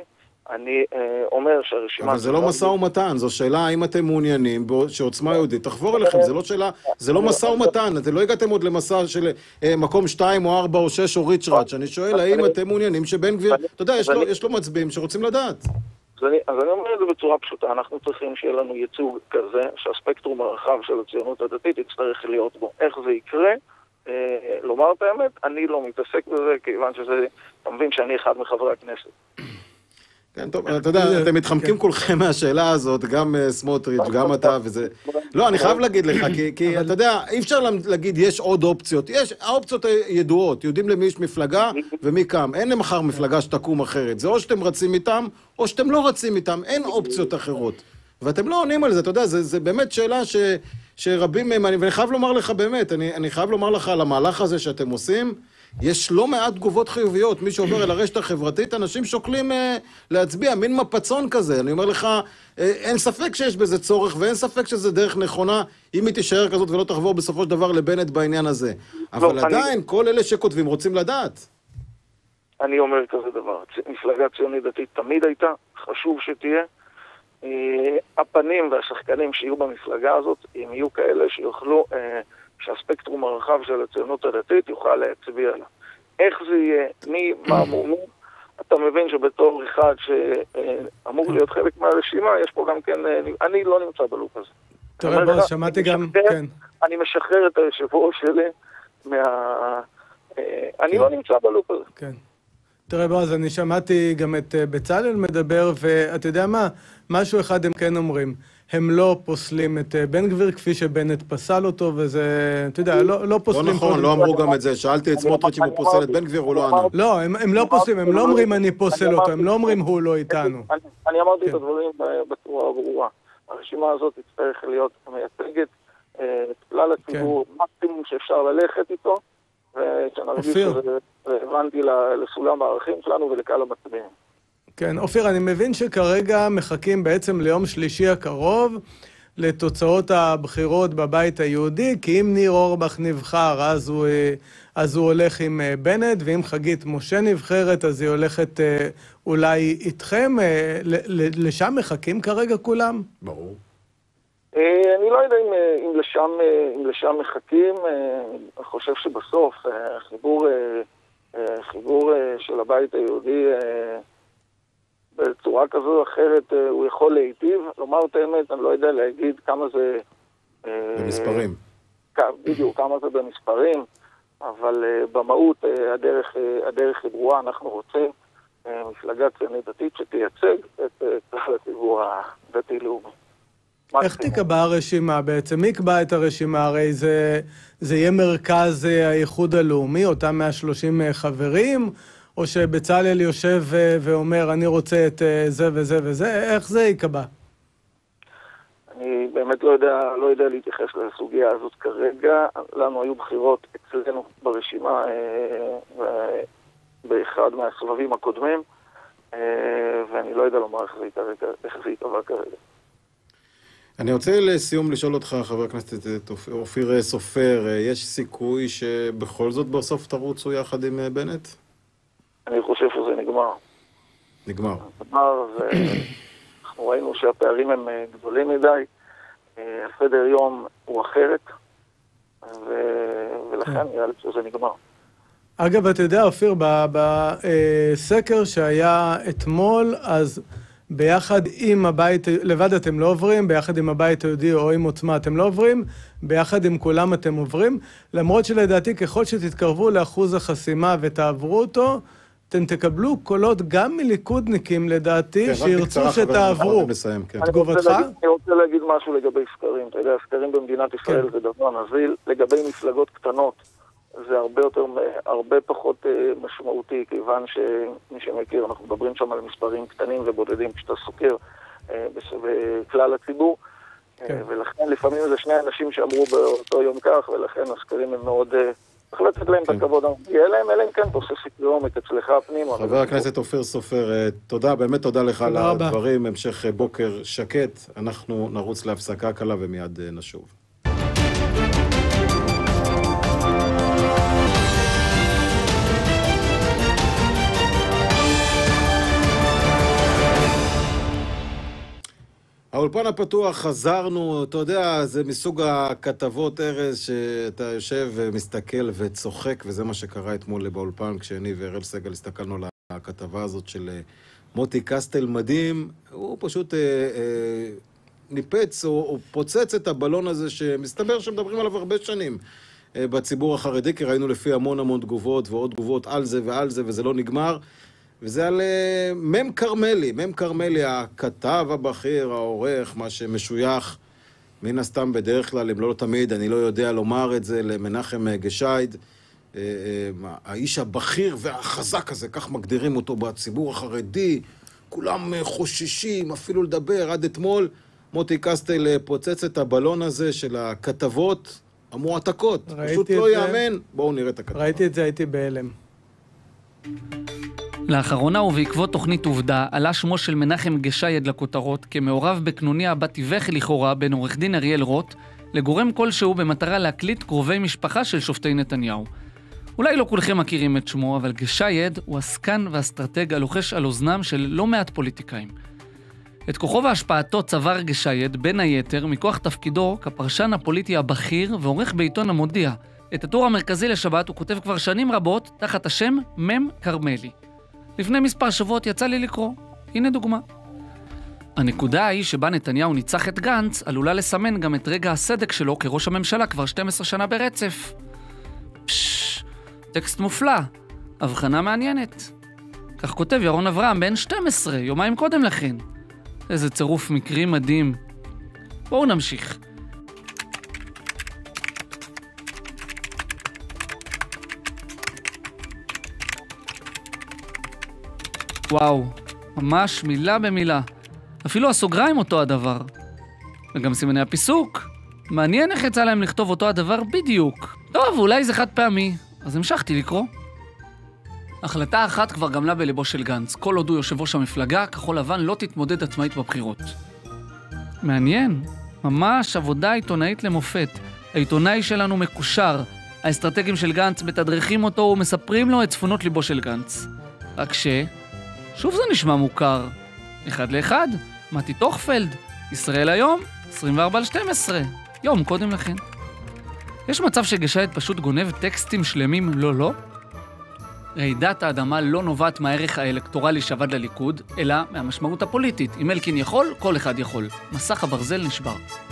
אני אה, אומר שהרשימה... אבל זה לא משא ומתן, זו שאלה האם אתם מעוניינים שעוצמה יהודית תחבור אליכם, זה לא שאלה, זה לא משא ומתן, אתם לא הגעתם עוד למסע של אה, מקום שתיים או ארבע או שש או ריצ'ראץ', אני שואל האם אתם מעוניינים שבן גביר, אתה יודע, יש לו, יש לו מצביעים שרוצים לדעת. אז אני, אז אני אומר את זה בצורה פשוטה, אנחנו צריכים שיהיה לנו ייצוג כזה, שהספקטרום הרחב של הציונות הדתית יצטרך להיות בו. איך זה יקרה? אה, לומר את האמת, אני לא מתעסק בזה, כיוון שזה, אתה מבין שאני אחד מחברי הכנסת. כן, טוב, אתה יודע, אתם מתחמקים כולכם מהשאלה הזאת, גם סמוטריץ', גם אתה, וזה... לא, אני חייב להגיד לך, כי אתה יודע, אי אפשר להגיד, יש עוד אופציות. יש, האופציות ידועות, יודעים למי יש מפלגה ומי קם. אין למחר מפלגה שתקום אחרת. זה או שאתם רצים איתם, או שאתם לא רצים איתם. אין אופציות אחרות. ואתם לא עונים על זה, אתה יודע, זה באמת שאלה שרבים מהם, ואני חייב לומר לך באמת, אני חייב לומר לך על המהלך הזה שאתם עושים, יש לא מעט תגובות חיוביות, מי שעובר אל הרשת החברתית, אנשים שוקלים אה, להצביע, מין מפצון כזה. אני אומר לך, אה, אין ספק שיש בזה צורך, ואין ספק שזה דרך נכונה, אם היא תישאר כזאת ולא תחבור בסופו של דבר לבנט בעניין הזה. אבל לא, עדיין, אני... כל אלה שכותבים רוצים לדעת. אני אומר כזה דבר, מפלגה ציונית דתית תמיד הייתה, חשוב שתהיה. אה, הפנים והשחקנים שיהיו במפלגה הזאת, אם יהיו כאלה שיוכלו... אה, שהספקטרום הרחב של הציונות הדתית יוכל להצביע לה. איך זה יהיה? מי, מה מומי? אתה מבין שבתור אחד שאמור להיות חלק מהרשימה, יש פה גם כן, אני לא נמצא בלופ הזה. תראה בוא, שמעתי גם, כן. אני משחרר את היושב ראש שלי מה... אני לא נמצא בלופ הזה. כן. תראה בוא, אז אני שמעתי גם את בצלאל מדבר, ואתה יודע מה? משהו אחד הם כן אומרים. הם לא פוסלים את בן גביר כפי שבנט פסל אותו, וזה, אתה יודע, לא, לא פוסלים... לא נכון, לא אמרו גם את זה. שאלתי את סמוטריץ' אם הוא פוסל את בן גביר, הוא לא ענה. לא, הם לא פוסלים, הם לא אומרים אני פוסל אותו, הם לא אומרים הוא לא איתנו. אני אמרתי את הדברים בצורה ברורה. הרשימה הזאת תצטרך להיות מייצגת את כלל הציבור, מקסימום שאפשר ללכת איתו, ושנרגיש שזה רלוונטי לסולם הערכים שלנו ולקהל המצביעים. כן, אופיר, אני מבין שכרגע מחכים בעצם ליום שלישי הקרוב לתוצאות הבחירות בבית היהודי, כי אם ניר אורבך נבחר, אז הוא, אז הוא הולך עם בנט, ואם חגית משה נבחרת, אז היא הולכת אולי איתכם. לשם מחכים כרגע כולם? ברור. אני לא יודע אם, אם, לשם, אם לשם מחכים. אני חושב שבסוף חיבור, חיבור של הבית היהודי... בצורה כזו או אחרת הוא יכול להיטיב. לומר את האמת, אני לא יודע להגיד כמה זה... במספרים. בדיוק, כמה זה במספרים, אבל במהות הדרך, הדרך היא ברורה. אנחנו רוצים מפלגה ציונית דתית שתייצג את כלל הציבור הדתי-לאומי. איך תקבע הרשימה בעצם? מי יקבע את הרשימה? הרי זה, זה יהיה מרכז האיחוד הלאומי, אותם מאה ושלושים חברים, או שבצלאל יושב ואומר, אני רוצה את זה וזה וזה, איך זה יקבע? אני באמת לא יודע, לא יודע להתייחס לסוגיה הזאת כרגע. לנו היו בחירות אצלנו ברשימה באחד מהסבבים הקודמים, ואני לא יודע לומר איך זה יקבע כרגע. אני רוצה לסיום לשאול אותך, חבר הכנסת אופיר סופר, יש סיכוי שבכל זאת בסוף תרוצו יחד עם בנט? אני חושב שזה נגמר. נגמר. נגמר, ואנחנו ראינו שהפערים הם גדולים מדי. הסדר יום הוא אחרת, ו... ולכן נראה לי שזה נגמר. אגב, אתה יודע, אופיר, בסקר שהיה אתמול, אז ביחד עם הבית, לבד אתם לא עוברים, ביחד עם הבית היהודי או עם עוצמה אתם לא עוברים, ביחד עם כולם אתם עוברים, למרות שלדעתי ככל שתתקרבו לאחוז החסימה ותעברו אותו, אתם תקבלו קולות גם מליכודניקים לדעתי, שירצו שתעברו. תגובתך? אני רוצה להגיד משהו לגבי סקרים. אתה יודע, סקרים במדינת ישראל זה דבר נזיל. לגבי מפלגות קטנות, זה הרבה יותר, הרבה פחות משמעותי, כיוון שמי שמכיר, אנחנו מדברים שם על מספרים קטנים ובודדים כשאתה סוקר בכלל הציבור, ולכן לפעמים זה שני אנשים שאמרו באותו יום כך, ולכן הסקרים הם מאוד... צריך לתת להם את הכבוד המגיע להם, אלא אם כן תעושה סקרי עומק אצלך הפנים. חבר הכנסת אופיר סופר, תודה, באמת תודה לך על הדברים, המשך בוקר שקט, אנחנו נרוץ להפסקה קלה ומיד נשוב. האולפן הפתוח, חזרנו, אתה יודע, זה מסוג הכתבות ארז שאתה יושב ומסתכל וצוחק, וזה מה שקרה אתמול באולפן, כשאני ואראל סגל הסתכלנו על הכתבה הזאת של מוטי קסטל מדהים. הוא פשוט אה, אה, ניפץ או, או פוצץ את הבלון הזה שמסתבר שמדברים עליו הרבה שנים אה, בציבור החרדי, כי ראינו לפי המון המון תגובות ועוד תגובות על זה ועל זה, וזה לא נגמר. וזה על uh, מם קרמלי, מם קרמלי, הכתב הבכיר, העורך, מה שמשוייך מן הסתם בדרך כלל, אם לא תמיד, אני לא יודע לומר את זה, למנחם גשייד, uh, uh, האיש הבכיר והחזק הזה, כך מגדירים אותו בציבור החרדי, כולם uh, חוששים, אפילו לדבר. עד אתמול מוטי קסטל uh, פוצץ את הבלון הזה של הכתבות המועתקות, פשוט לא יאמן. בואו נראה את הכתבה. ראיתי את זה, הייתי בהלם. לאחרונה ובעקבות תוכנית עובדה עלה שמו של מנחם גשייד לכותרות כמעורב בקנוניה בת תיווך לכאורה בין עורך דין אריאל רוט לגורם כלשהו במטרה להקליט קרובי משפחה של שופטי נתניהו. אולי לא כולכם מכירים את שמו, אבל גשייד הוא עסקן ואסטרטג הלוחש על אוזנם של לא מעט פוליטיקאים. את כוחו והשפעתו צבר גשייד בין היתר מכוח תפקידו כפרשן הפוליטי הבכיר ועורך בעיתון המודיע. את הטור המרכזי לשבת הוא כותב כבר שנים רבות תחת השם מם קרמלי. לפני מספר שבועות יצא לי לקרוא. הנה דוגמה. הנקודה היא שבה נתניהו ניצח את גנץ עלולה לסמן גם את רגע הסדק שלו כראש הממשלה כבר שתים עשרה שנה ברצף. פשש, טקסט מופלא, הבחנה מעניינת. כך כותב ירון אברהם בן שתים עשרה, יומיים קודם לכן. איזה צירוף מקרי מדהים. בואו נמשיך. וואו, ממש מילה במילה. אפילו הסוגריים אותו הדבר. וגם סימני הפיסוק. מעניין איך יצא להם לכתוב אותו הדבר בדיוק. טוב, אולי זה חד פעמי. אז המשכתי לקרוא. החלטה אחת כבר גמלה בליבו של גנץ. כל עוד הוא יושב ראש המפלגה, כחול לבן לא תתמודד עצמאית בבחירות. מעניין. ממש עבודה עיתונאית למופת. העיתונאי שלנו מקושר. האסטרטגים של גנץ מתדרכים אותו ומספרים לו את צפונות ליבו של גנץ. רק ש... שוב זה נשמע מוכר. אחד לאחד, מתי טוכפלד, ישראל היום, עשרים וארבע על שתים עשרה, יום קודם לכן. יש מצב שגשייד פשוט גונב טקסטים שלמים לא לא? רעידת האדמה לא נובעת מהערך האלקטורלי שעבד לליכוד, אלא מהמשמעות הפוליטית. אם אלקין יכול, כל אחד יכול. מסך הברזל נשבר.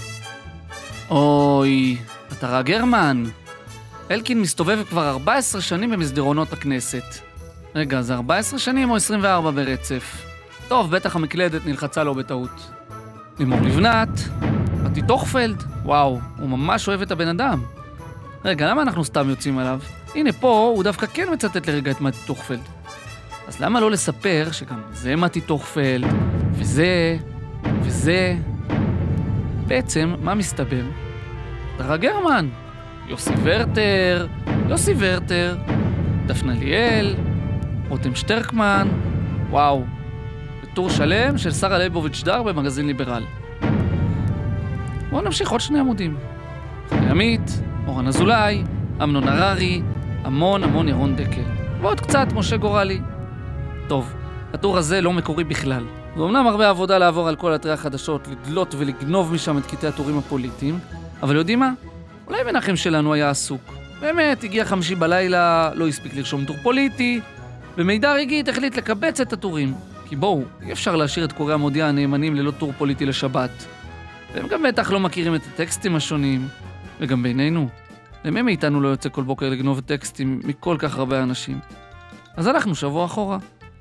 אוי, עטרה גרמן. אלקין מסתובב כבר ארבע עשרה שנים במסדרונות הכנסת. רגע, זה ארבע עשרה שנים או עשרים וארבע ברצף? טוב, בטח המקלדת נלחצה לו בטעות. לימור לבנת, מתי טוכפלד, וואו, הוא ממש אוהב את הבן אדם. רגע, למה אנחנו סתם יוצאים עליו? הנה פה, הוא דווקא כן מצטט לרגע את מתי טוכפלד. אז למה לא לספר שגם זה מתי טוכפלד, וזה, וזה... בעצם, מה מסתבר? עטרה גרמן, יוסי ורטר, יוסי ורטר, דפנה ליאל, רותם שטרקמן, וואו, בטור שלם של שרה ליבוביץ' דר במגזין ליברל. בואו נמשיך עוד שני עמודים. חגי עמית, אורן אזולאי, אמנון הררי, המון המון ירון דקל. ועוד קצת משה גורלי. טוב, הטור הזה לא מקורי בכלל. זה אומנם הרבה עבודה לעבור על כל אתרי החדשות, לדלות ולגנוב משם את קטעי הטורים הפוליטיים, אבל יודעים מה? אולי מנחם שלנו היה עסוק. באמת, הגיע חמישי בלילה, לא הספיק לרשום טור פוליטי, במידע רגעית החליט לקבץ את הטורים. כי בואו, אי אפשר להשאיר את קוראי המודיע הנאמנים ללא טור פוליטי לשבת. והם גם בטח לא מכירים את הטקסטים השונים, וגם בינינו. למי מאיתנו לא יוצא כל בוקר לגנוב טקסטים מכל כך הרבה אנשים? אז הלכנו שבוע אחורה.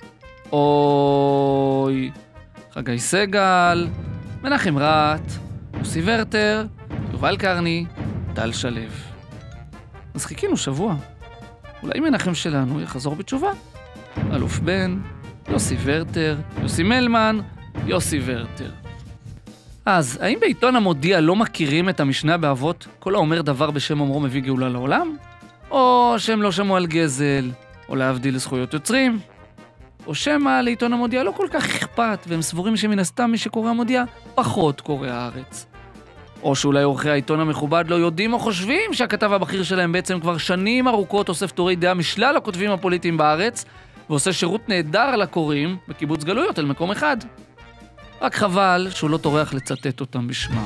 אוי, חגי סגל, מנחם רט, יוסי ורטר, יובל קרני, טל שלו. אז חיכינו שבוע. אולי מנחם שלנו יחזור בתשובה. אלוף בן, יוסי ורטר, יוסי מלמן, יוסי ורטר. אז, האם בעיתון המודיע לא מכירים את המשנה באבות, כל האומר דבר בשם אומרו מביא גאולה לעולם? או שהם לא שמעו על גזל, או להבדיל לזכויות יוצרים? או שמה לעיתון המודיע לא כל כך אכפת, והם סבורים שמן הסתם מי שקורא המודיע פחות קורא הארץ? או שאולי עורכי העיתון המכובד לא יודעים או חושבים שהכתב הבכיר שלהם בעצם כבר שנים ארוכות אוסף תורי דעה משלל הכותבים הפוליטיים בארץ, ועושה שירות נהדר לקוראים בקיבוץ גלויות אל מקום אחד. רק חבל שהוא לא טורח לצטט אותם בשמם.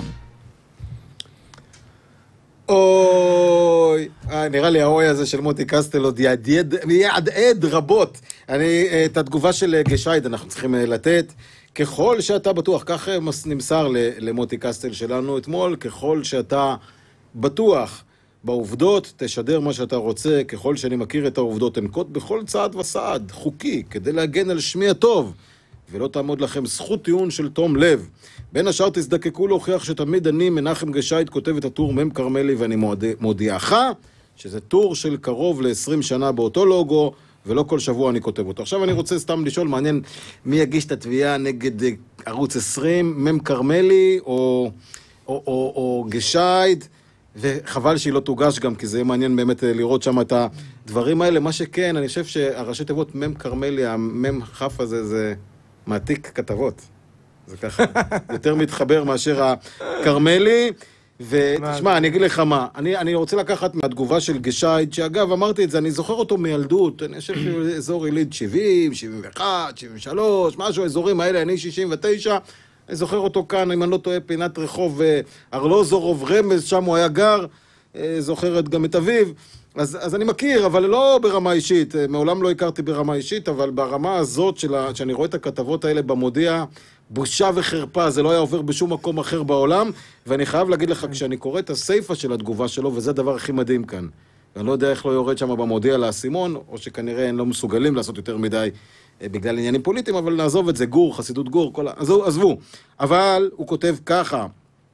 אוי, נראה לי האוי הזה של מוטי קסטל עוד יעדעד רבות. אני, את התגובה של גשייד אנחנו צריכים לתת. ככל שאתה בטוח, כך נמסר למוטי קסטל שלנו אתמול, ככל שאתה בטוח בעובדות, תשדר מה שאתה רוצה, ככל שאני מכיר את העובדות, אנקוט בכל צעד וסעד, חוקי, כדי להגן על שמי הטוב, ולא תעמוד לכם זכות טיעון של תום לב. בין השאר תזדקקו להוכיח שתמיד אני, מנחם גשייד, כותב את הטור מם קרמלי, ואני מודיעך שזה טור של קרוב ל-עשרים שנה באותו לוגו, ולא כל שבוע אני כותב אותו. עכשיו אני רוצה סתם לשאול, מעניין מי יגיש את התביעה נגד ערוץ עשרים, מם קרמלי או, או, או, או גשייד, וחבל שהיא לא תוגש גם, כי זה מעניין באמת לראות שם את הדברים האלה. מה שכן, אני חושב שהראשי תיבות מם קרמלי, המם חף הזה, זה מעתיק כתבות. זה ככה, יותר מתחבר מאשר הקרמלי. ותשמע, אני אגיד לך מה, אני, אני רוצה לקחת מהתגובה של גשייד, שאגב, אמרתי את זה, אני זוכר אותו מילדות, אני חושב שאזור יליד שבעים, שבעים ואחת, שבעים ושלוש, משהו, האזורים האלה, אני שישים ותשע, אני זוכר אותו כאן, אם אני לא טועה, פינת רחוב ארלוזורוב רמז, שם הוא היה גר, זוכרת גם את אביו, אז, אז אני מכיר, אבל לא ברמה אישית, מעולם לא הכרתי ברמה אישית, אבל ברמה הזאת שלה, שאני רואה את הכתבות האלה במודיע, בושה וחרפה, זה לא היה עובר בשום מקום אחר בעולם, ואני חייב להגיד לך, כשאני קורא את הסייפה של התגובה שלו, וזה הדבר הכי מדהים כאן, ואני לא יודע איך לא יורד שם במודיע לאסימון, או שכנראה הם לא מסוגלים לעשות יותר מדי בגלל עניינים פוליטיים, אבל נעזוב את זה, גור, חסידות גור, כל ה... עזבו. אבל הוא כותב ככה,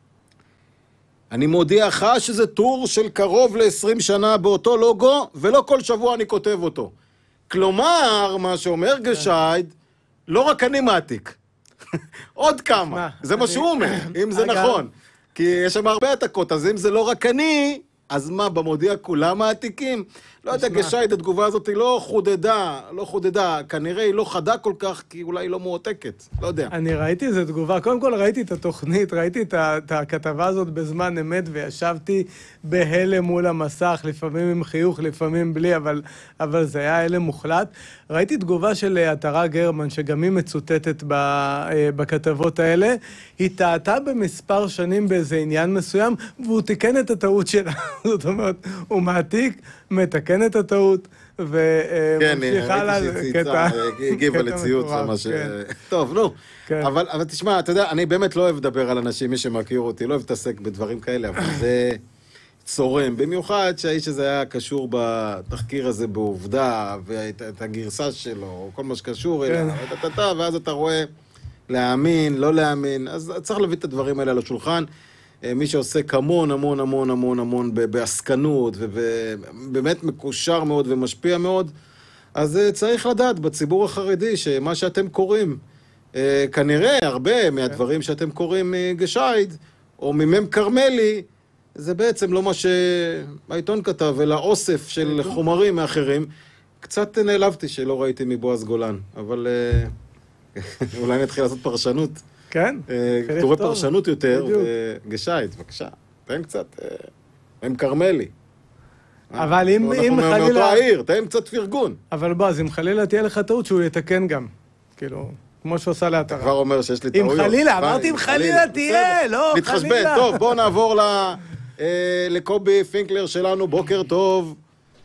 אני מודיעך שזה טור של קרוב ל-עשרים שנה באותו לוגו, ולא כל שבוע אני כותב אותו. כלומר, מה שאומר גשייד, לא רק אני מעתיק. עוד כמה. זה מה שהוא אומר, אם זה נכון. כי יש שם הרבה עתקות, אז אם זה לא רק אני, אז מה, במודיע כולם מעתיקים? לא יודע, גשייד, התגובה הזאת היא לא חודדה, לא חודדה, כנראה היא לא חדה כל כך, כי אולי היא לא מועתקת, לא יודע. אני ראיתי איזו תגובה, קודם כל ראיתי את התוכנית, ראיתי את הכתבה הזאת בזמן אמת, וישבתי בהלם מול המסך, לפעמים עם חיוך, לפעמים בלי, אבל, אבל זה היה הלם מוחלט. ראיתי תגובה של עטרה גרמן, שגם היא מצוטטת בכתבות האלה, היא טעתה במספר שנים באיזה עניין מסוים, והוא תיקן את הטעות שלה. זאת אומרת, הוא מעתיק, מתקן את הטעות, וממשיך הלאה. כן, ראיתי שהיא הגיבה לציוץ. טוב, נו. אבל תשמע, אתה יודע, אני באמת לא אוהב לדבר על אנשים, מי שמכיר אותי, לא אוהב להתעסק בדברים כאלה, אבל זה צורם. במיוחד שהאיש הזה היה קשור בתחקיר הזה בעובדה, ואת הגרסה שלו, כל מה שקשור אליו, ואז אתה רואה להאמין, לא להאמין, אז צריך להביא את הדברים האלה על השולחן. מי שעוסק המון, המון, המון, המון, המון בעסקנות, ובאמת מקושר מאוד ומשפיע מאוד, אז צריך לדעת בציבור החרדי שמה שאתם קוראים, כנראה הרבה מהדברים שאתם קוראים גשייד, או ממם קרמלי, זה בעצם לא מה שהעיתון כתב, אלא אוסף של חומרים מאחרים. קצת נעלבתי שלא ראיתי מבועז גולן, אבל אולי נתחיל לעשות פרשנות. כן. כתובי פרשנות יותר, גשייד, בבקשה, תן קצת, הם קרמלי. אבל אם חלילה... אנחנו מאותו העיר, תן קצת פרגון. אבל בוא, אז אם חלילה תהיה לך טעות, שהוא יתקן גם. כאילו, כמו שעושה להתרה. אתה כבר אומר שיש לי טעויות. אם חלילה, אמרתי אם חלילה תהיה, לא חלילה. מתחשבן, טוב, בואו נעבור לקובי פינקלר שלנו, בוקר טוב.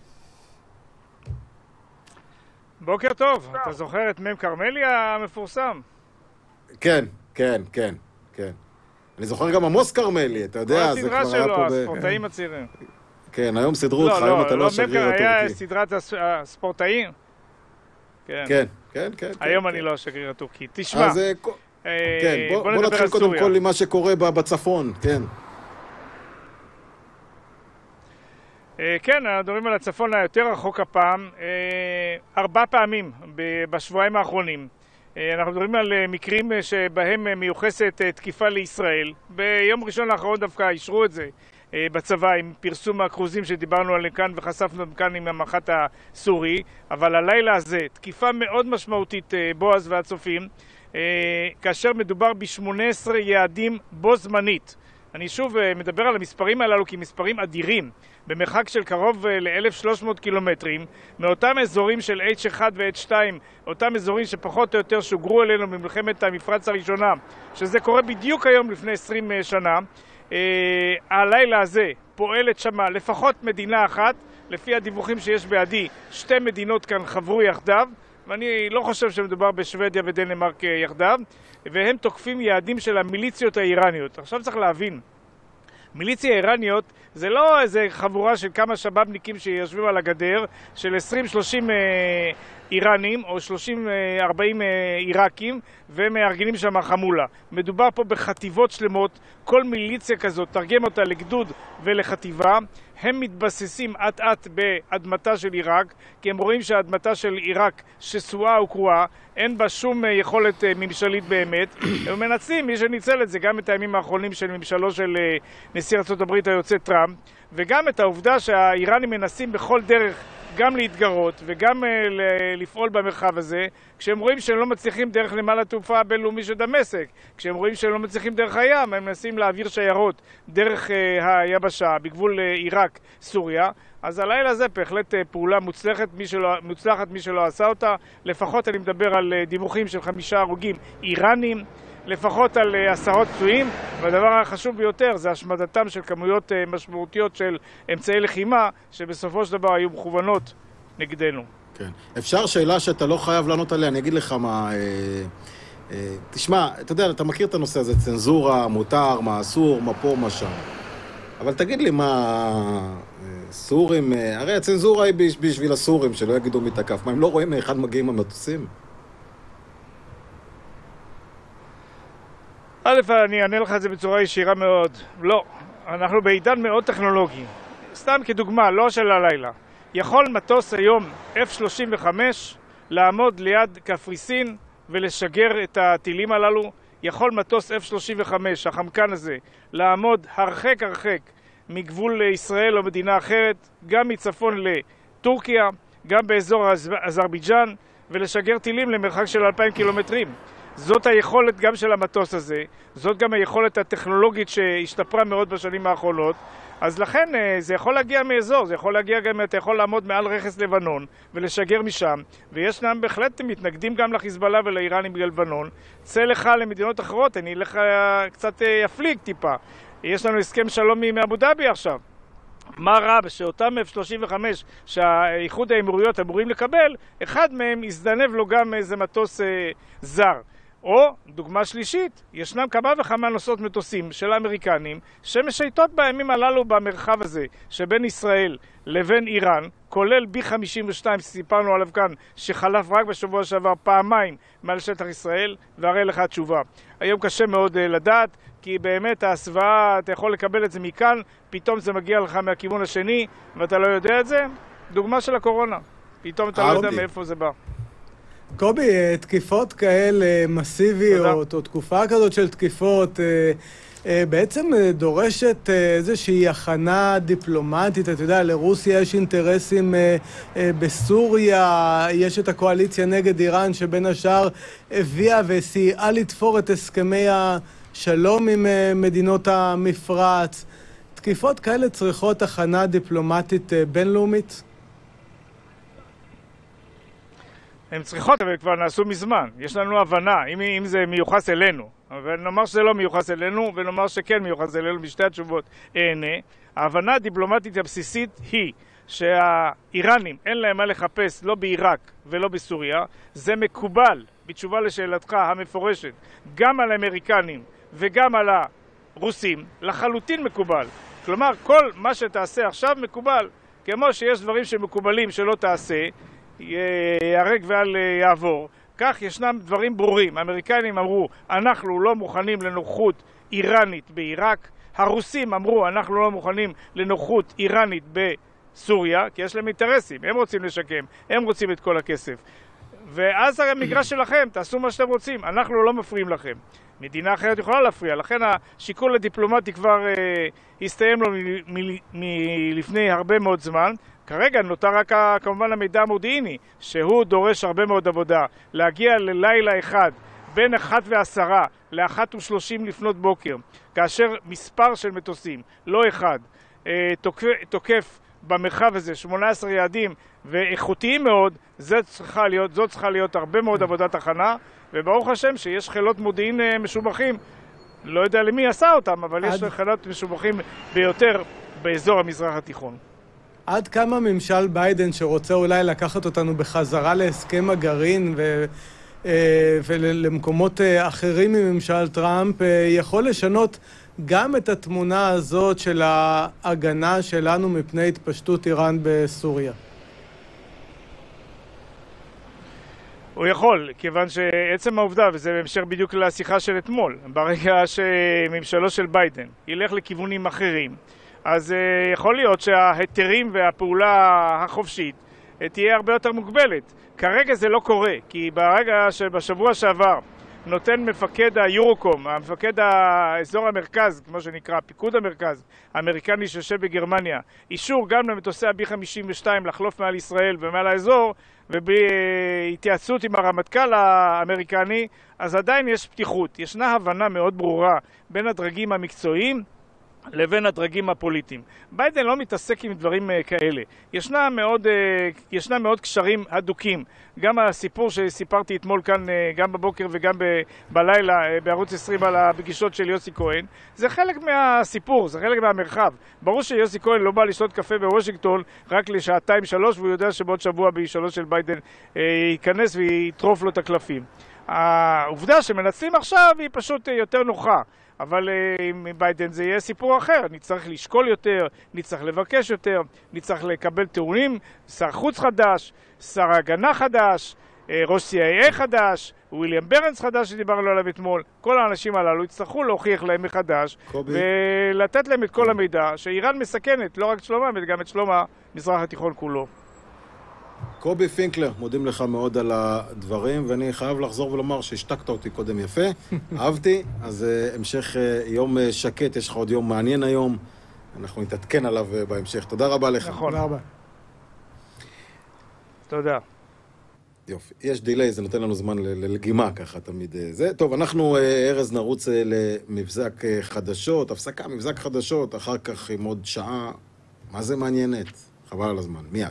בוקר טוב, אתה זוכר את מם קרמלי המפורסם? כן, כן, כן, כן. אני זוכר גם עמוס קרמלי, אתה יודע, זה כבר היה פה ב... הסדרה שלו, הספורטאים הצעירים. כן, היום סידרו אותך, היום אתה לא השגריר הטורקי. לא, לא, היה סדרת הספורטאים. כן, כן, כן. היום אני לא השגריר הטורקי. תשמע, בוא נתחיל קודם כל עם מה שקורה בצפון, כן. כן, מדברים על הצפון היותר רחוק הפעם, ארבע פעמים בשבועיים האחרונים. אנחנו מדברים על מקרים שבהם מיוחסת תקיפה לישראל. ביום ראשון האחרון דווקא אישרו את זה בצבא עם פרסום הקרוזים שדיברנו עליהם כאן וחשפנו כאן עם המח"ט הסורי. אבל הלילה הזה, תקיפה מאוד משמעותית, בועז והצופים, כאשר מדובר ב-שמונה עשרה יעדים בו זמנית. אני שוב מדבר על המספרים הללו כמספרים אדירים, במרחק של קרוב ל-אלף ושלוש מאות קילומטרים, מאותם אזורים של אייץ' אחת ו-אייץ' שתיים, אותם אזורים שפחות או יותר שוגרו אלינו ממלחמת המפרץ הראשונה, שזה קורה בדיוק היום לפני עשרים שנה. אה, הלילה הזה פועלת שמה לפחות מדינה אחת, לפי הדיווחים שיש בידי, שתי מדינות כאן חברו יחדיו, ואני לא חושב שמדובר בשוודיה ודנמרק יחדיו, והם תוקפים יעדים של המיליציות האיראניות. עכשיו צריך להבין, מיליציה איראניות זה לא איזה חבורה של כמה שבאבניקים שיושבים על הגדר, של עשרים שלושים אה, איראנים או שלושים ארבעים אה, עיראקים, והם מארגנים שם חמולה. מדובר פה בחטיבות שלמות, כל מיליציה כזאת, תרגם אותה לגדוד ולחטיבה, הם מתבססים עט עט באדמתה של עיראק, כי הם רואים שהאדמתה של עיראק שסועה וקרועה, אין בה שום יכולת ממשלית באמת, הם מנצלים, מי שניצל את זה, גם את הימים האחרונים של ממשלו של נשיא ארצות הברית היוצא טראמפ, וגם את העובדה שהאיראנים מנסים בכל דרך גם להתגרות וגם לפעול במרחב הזה, כשהם רואים שהם לא מצליחים דרך נמל התעופה הבינלאומי של דמשק, כשהם רואים שהם לא מצליחים דרך הים, הם מנסים להעביר שיירות דרך היבשה בגבול עיראק, סוריה. אז הלילה הזה בהחלט פעולה מוצלחת, מי שלא, מוצלחת מי שלא עשה אותה. לפחות אני מדבר על דיווחים של חמישה הרוגים איראנים, לפחות על עשרות פצועים, והדבר החשוב ביותר זה השמדתם של כמויות משמעותיות של אמצעי לחימה, שבסופו של דבר היו מכוונות נגדנו. כן. אפשר שאלה שאתה לא חייב לענות עליה, אני אגיד לך מה... אה, אה, תשמע, אתה יודע, אתה מכיר את הנושא הזה, צנזורה, מותר, מה אסור, מה פה, מה שם. אבל תגיד לי מה... סורים... הרי הצנזורה היא בשביל הסורים, שלא יגידו מי תקף. מה, הם לא רואים מאחד מגיעים המטוסים? א', אני אענה לך את זה בצורה ישירה מאוד. לא. אנחנו בעידן מאוד טכנולוגי. סתם כדוגמה, לא של הלילה. יכול מטוס היום אף שלושים וחמש לעמוד ליד קפריסין ולשגר את הטילים הללו. יכול מטוס אף שלושים וחמש, החמקן הזה, לעמוד הרחק הרחק מגבול ישראל או מדינה אחרת, גם מצפון לטורקיה, גם באזור אזרבייג'אן, ולשגר טילים למרחק של אלפיים קילומטרים. זאת היכולת גם של המטוס הזה, זאת גם היכולת הטכנולוגית שהשתפרה מאוד בשנים האחרונות, אז לכן זה יכול להגיע מאזור, זה יכול להגיע גם, אתה יכול לעמוד מעל רכס לבנון ולשגר משם, וישנם בהחלט מתנגדים גם לחיזבאללה ולאיראנים בלבנון. צא לך למדינות אחרות, אני אלך קצת אפליג טיפה. יש לנו הסכם שלום עם אבו דאבי עכשיו. מה רע שאותם אף שלושים וחמש שהאיחוד האמירויות אמורים לקבל, אחד מהם יזדנב לו גם איזה מטוס אה, זר. או, דוגמה שלישית, ישנם כמה וכמה נוסעות מטוסים של האמריקנים שמשייטות בימים הללו במרחב הזה שבין ישראל לבין איראן, כולל בי חמישים ושתיים שסיפרנו עליו כאן, שחלף רק בשבוע שעבר פעמיים מעל שטח ישראל, והרי לך התשובה. היום קשה מאוד uh, לדעת, כי באמת ההסוואה, אתה יכול לקבל את זה מכאן, פתאום זה מגיע לך מהכיוון השני, ואתה לא יודע את זה. דוגמה של הקורונה. פתאום אתה לא יודע מאיפה זה בא. קובי, תקיפות כאלה מסיביות, או תקופה כזאת של תקיפות, בעצם דורשת איזושהי הכנה דיפלומטית. אתה יודע, לרוסיה יש אינטרסים בסוריה, יש את הקואליציה נגד איראן, שבין השאר הביאה וסייעה לתפור את הסכמי השלום עם מדינות המפרץ. תקיפות כאלה צריכות הכנה דיפלומטית בינלאומית? הן צריכות, אבל כבר נעשו מזמן. יש לנו הבנה, אם, אם זה מיוחס אלינו. אבל נאמר שזה לא מיוחס אלינו, ונאמר שכן מיוחס אלינו, בשתי התשובות אענה. ההבנה הדיפלומטית הבסיסית היא שהאיראנים אין להם מה לחפש לא בעיראק ולא בסוריה. זה מקובל, בתשובה לשאלתך המפורשת, גם על האמריקנים וגם על הרוסים, לחלוטין מקובל. כלומר, כל מה שתעשה עכשיו מקובל, כמו שיש דברים שמקובלים שלא תעשה, יהרג ועל יעבור. כך ישנם דברים ברורים. האמריקנים אמרו, אנחנו לא מוכנים לנוכחות איראנית בעיראק. הרוסים אמרו, אנחנו לא מוכנים לנוכחות איראנית בסוריה, כי יש להם אינטרסים. הם רוצים לשקם, הם רוצים את כל הכסף. ואז המגרש שלכם, תעשו מה שאתם רוצים. אנחנו לא מפריעים לכם. מדינה אחרת יכולה להפריע. לכן השיקול הדיפלומטי כבר אה, הסתיים לו מלפני הרבה מאוד זמן. כרגע נותר רק כמובן המידע המודיעיני, שהוא דורש הרבה מאוד עבודה. להגיע ללילה אחד בין אחת ועשרה לאחת ושלושים לפנות בוקר, כאשר מספר של מטוסים, לא אחד, תוקף, תוקף במרחב הזה שמונה עשרה יעדים ואיכותיים מאוד, זאת צריכה להיות, זאת צריכה להיות הרבה מאוד עבודת הכנה, וברוך השם שיש חילות מודיעין משובחים, לא יודע למי עשה אותם, אבל עד... יש חילות משובחים ביותר באזור המזרח התיכון. עד כמה ממשל ביידן שרוצה אולי לקחת אותנו בחזרה להסכם הגרעין ו... ולמקומות אחרים מממשל טראמפ, יכול לשנות גם את התמונה הזאת של ההגנה שלנו מפני התפשטות איראן בסוריה? הוא יכול, כיוון שעצם העובדה, וזה בהמשך בדיוק לשיחה של אתמול, ברגע שממשלו של ביידן ילך לכיוונים אחרים, אז יכול להיות שההיתרים והפעולה החופשית תהיה הרבה יותר מוגבלת. כרגע זה לא קורה, כי ברגע שבשבוע שעבר נותן מפקד היורוקום, המפקד האזור המרכז, כמו שנקרא, פיקוד המרכז האמריקני שיושב בגרמניה, אישור גם למטוסי ה-בי חמישים ושתיים לחלוף מעל ישראל ומעל האזור, ובהתייעצות עם הרמטכ"ל האמריקני, אז עדיין יש פתיחות. ישנה הבנה מאוד ברורה בין הדרגים המקצועיים לבין הדרגים הפוליטיים. ביידן לא מתעסק עם דברים כאלה. ישנה מאוד, ישנה מאוד קשרים הדוקים. גם הסיפור שסיפרתי אתמול כאן, גם בבוקר וגם ב- בלילה, בערוץ עשרים על הפגישות של יוסי כהן, זה חלק מהסיפור, זה חלק מהמרחב. ברור שיוסי כהן לא בא לשתות קפה בוושינגטון רק לשעתיים שלוש, והוא יודע שבעוד שבוע בישולו של ביידן ייכנס ויטרוף לו את הקלפים. העובדה שמנצלים עכשיו היא פשוט יותר נוחה. אבל עם ביידן זה יהיה סיפור אחר, נצטרך לשקול יותר, נצטרך לבקש יותר, נצטרך לקבל טיעונים, שר חוץ חדש, שר הגנה חדש, ראש סי איי איי חדש, וויליאם ברנס חדש שדיברנו עליו אתמול. כל האנשים הללו יצטרכו להוכיח להם מחדש קובי. ולתת להם את כל המידע שאיראן מסכנת, לא רק את שלומם, אלא גם את שלום המזרח התיכון כולו. קובי פינקלר, מודים לך מאוד על הדברים, ואני חייב לחזור ולומר שהשתקת אותי קודם יפה, אהבתי, אז uh, המשך uh, יום uh, שקט, יש לך עוד יום מעניין היום, אנחנו נתעדכן עליו uh, בהמשך. תודה רבה לך. נכון. תודה רבה. תודה. יופי, יש דילי, זה נותן לנו זמן ללגימה ככה תמיד uh, זה. טוב, אנחנו uh, ארז נרוץ uh, למבזק uh, חדשות, הפסקה, מבזק חדשות, אחר כך עם עוד שעה, מה זה מעניינת? חבל על הזמן, מיד.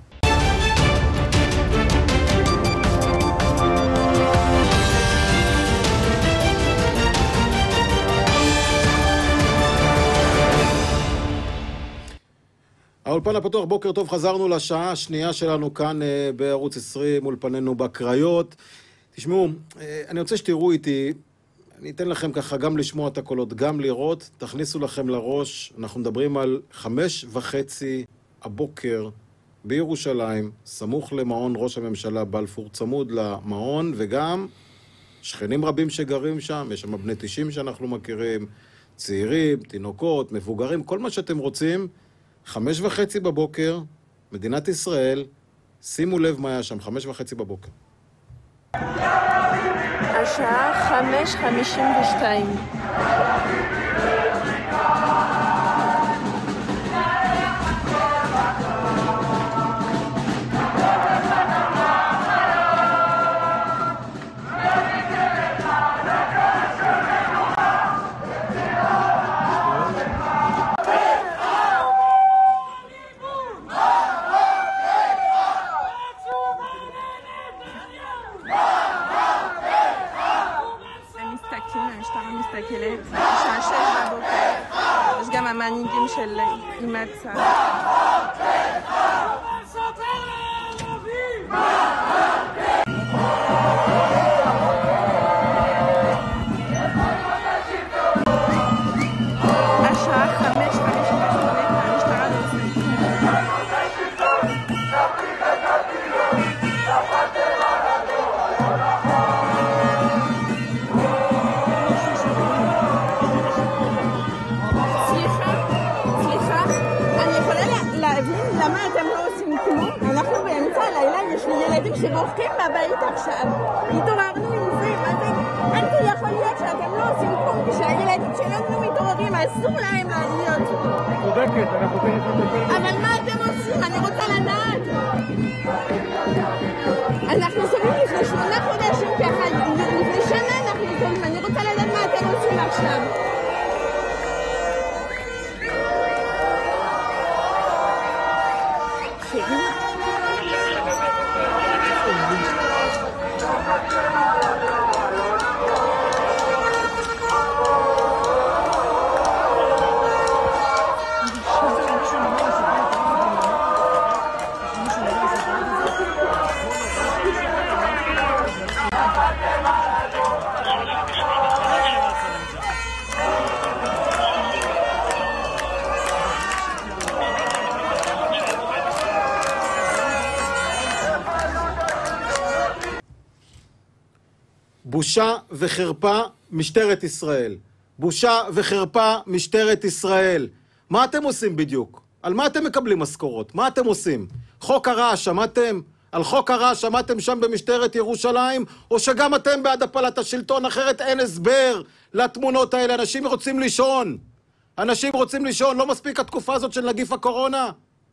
האולפן הפתוח, בוקר טוב, חזרנו לשעה השנייה שלנו כאן אה, בערוץ עשרים, אולפנינו בקריות. תשמעו, אה, אני רוצה שתראו איתי, אני אתן לכם ככה גם לשמוע את הקולות, גם לראות, תכניסו לכם לראש, אנחנו מדברים על חמש וחצי הבוקר בירושלים, סמוך למעון ראש הממשלה בלפור, צמוד למעון, וגם שכנים רבים שגרים שם, יש שם בני תשעים שאנחנו מכירים, צעירים, תינוקות, מבוגרים, כל מה שאתם רוצים, חמש וחצי בבוקר, מדינת ישראל, שימו לב מה היה שם, חמש וחצי בבוקר. השעה חמש חמישים ושתיים. השעה שש בבוקר, יש גם המנהיגים של אימצה. השעה חמש חמישים ושמונה, והמשטרה לא עושה. למה אתם לא עושים כלום? אנחנו באמצע הלילה, יש לי ילדים שבורחים מהבית עכשיו. התעוררנו עם זה, איך זה יכול להיות שאתם לא עושים כלום? כשהילדים שלנו מתעוררים, אסור להם להיות פה. צודקת, אנחנו תכף נדבר. אבל מה אתם עושים? אני רוצה לדעת. אנחנו שומעים לפני שמונה חודשים ככה, לפני שנה עכשיו. בושה וחרפה משטרת ישראל. בושה וחרפה משטרת ישראל. מה אתם עושים בדיוק? על מה אתם מקבלים משכורות? מה אתם עושים? חוק הרעש, שמעתם? על חוק הרעש שמעתם שם במשטרת ירושלים? או שגם אתם בעד הפלת השלטון? אחרת אין הסבר לתמונות האלה. אנשים רוצים לישון. אנשים רוצים לישון. לא מספיק התקופה הזאת של נגיף הקורונה?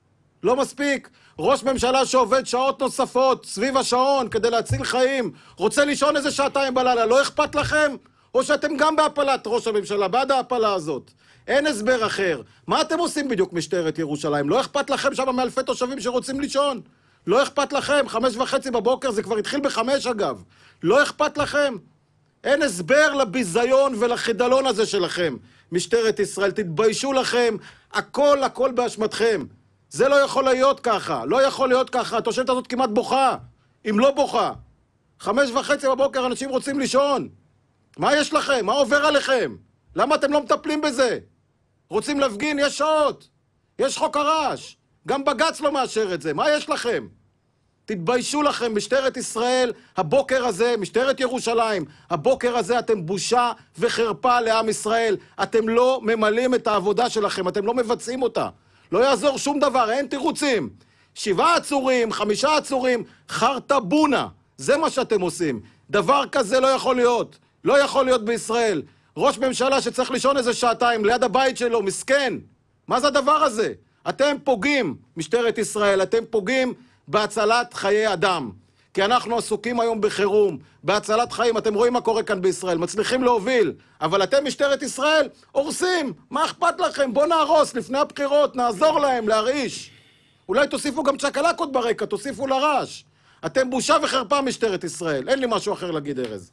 לא מספיק. ראש ממשלה שעובד שעות נוספות סביב השעון כדי להציל חיים, רוצה לישון איזה שעתיים בלילה, לא אכפת לכם? או שאתם גם בהפלת ראש הממשלה, בעד ההפלה הזאת? אין הסבר אחר. מה אתם עושים בדיוק משטרת ירושלים? לא אכפת לכם שם מאלפי תושבים שרוצים לישון? לא אכפת לכם? חמש וחצי בבוקר, זה כבר התחיל בחמש אגב. לא אכפת לכם? אין הסבר לביזיון ולחידלון הזה שלכם. משטרת ישראל, תתביישו לכם, הכל הכל באשמתכם. זה לא יכול להיות ככה, לא יכול להיות ככה, התושבת הזאת כמעט בוכה, אם לא בוכה. חמש וחצי בבוקר אנשים רוצים לישון. מה יש לכם? מה עובר עליכם? למה אתם לא מטפלים בזה? רוצים להפגין? יש שעות. יש חוק הרעש. גם בג"ץ לא מאשר את זה. מה יש לכם? תתביישו לכם, משטרת ישראל, הבוקר הזה, משטרת ירושלים, הבוקר הזה אתם בושה וחרפה לעם ישראל. אתם לא ממלאים את העבודה שלכם, אתם לא מבצעים אותה. לא יעזור שום דבר, אין תירוצים. שבעה עצורים, חמישה עצורים, חרטבונה. זה מה שאתם עושים. דבר כזה לא יכול להיות. לא יכול להיות בישראל. ראש ממשלה שצריך לישון איזה שעתיים ליד הבית שלו, מסכן. מה זה הדבר הזה? אתם פוגעים, משטרת ישראל, אתם פוגעים בהצלת חיי אדם. כי אנחנו עסוקים היום בחירום, בהצלת חיים. אתם רואים מה קורה כאן בישראל, מצליחים להוביל. אבל אתם משטרת ישראל הורסים. מה אכפת לכם? בוא נהרוס לפני הבחירות, נעזור להם להרעיש. אולי תוסיפו גם צ'קלקות ברקע, תוסיפו לרעש. אתם בושה וחרפה משטרת ישראל. אין לי משהו אחר להגיד, ארז.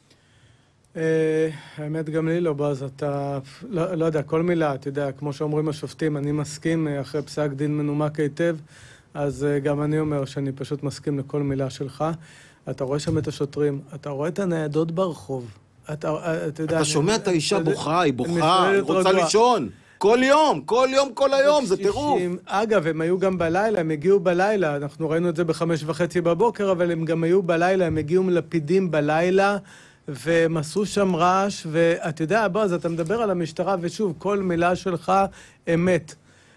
האמת גם לי לא, באז, אתה, לא, לא יודע, כל מילה, אתה יודע, כמו שאומרים השופטים, אני מסכים אחרי פסק דין מנומק היטב, אז גם אני אומר שאני פשוט מסכים לכל מילה שלך. אתה רואה שם את השוטרים, אתה רואה את הניידות ברחוב. אתה, אתה, יודע, אתה שומע אני, את האישה אתה, בוכה, היא בוכה, היא רוצה לישון. כל יום, כל יום, כל היום, זה טירוף. אגב, הם היו גם בלילה, הם הגיעו בלילה, אנחנו ראינו את זה בחמש וחצי בבוקר, אבל הם גם היו בלילה, הם הגיעו מלפידים בלילה, והם עשו שם רעש, ואתה יודע, באז, אתה מדבר על המשטרה, ושוב, כל מילה שלך אמת.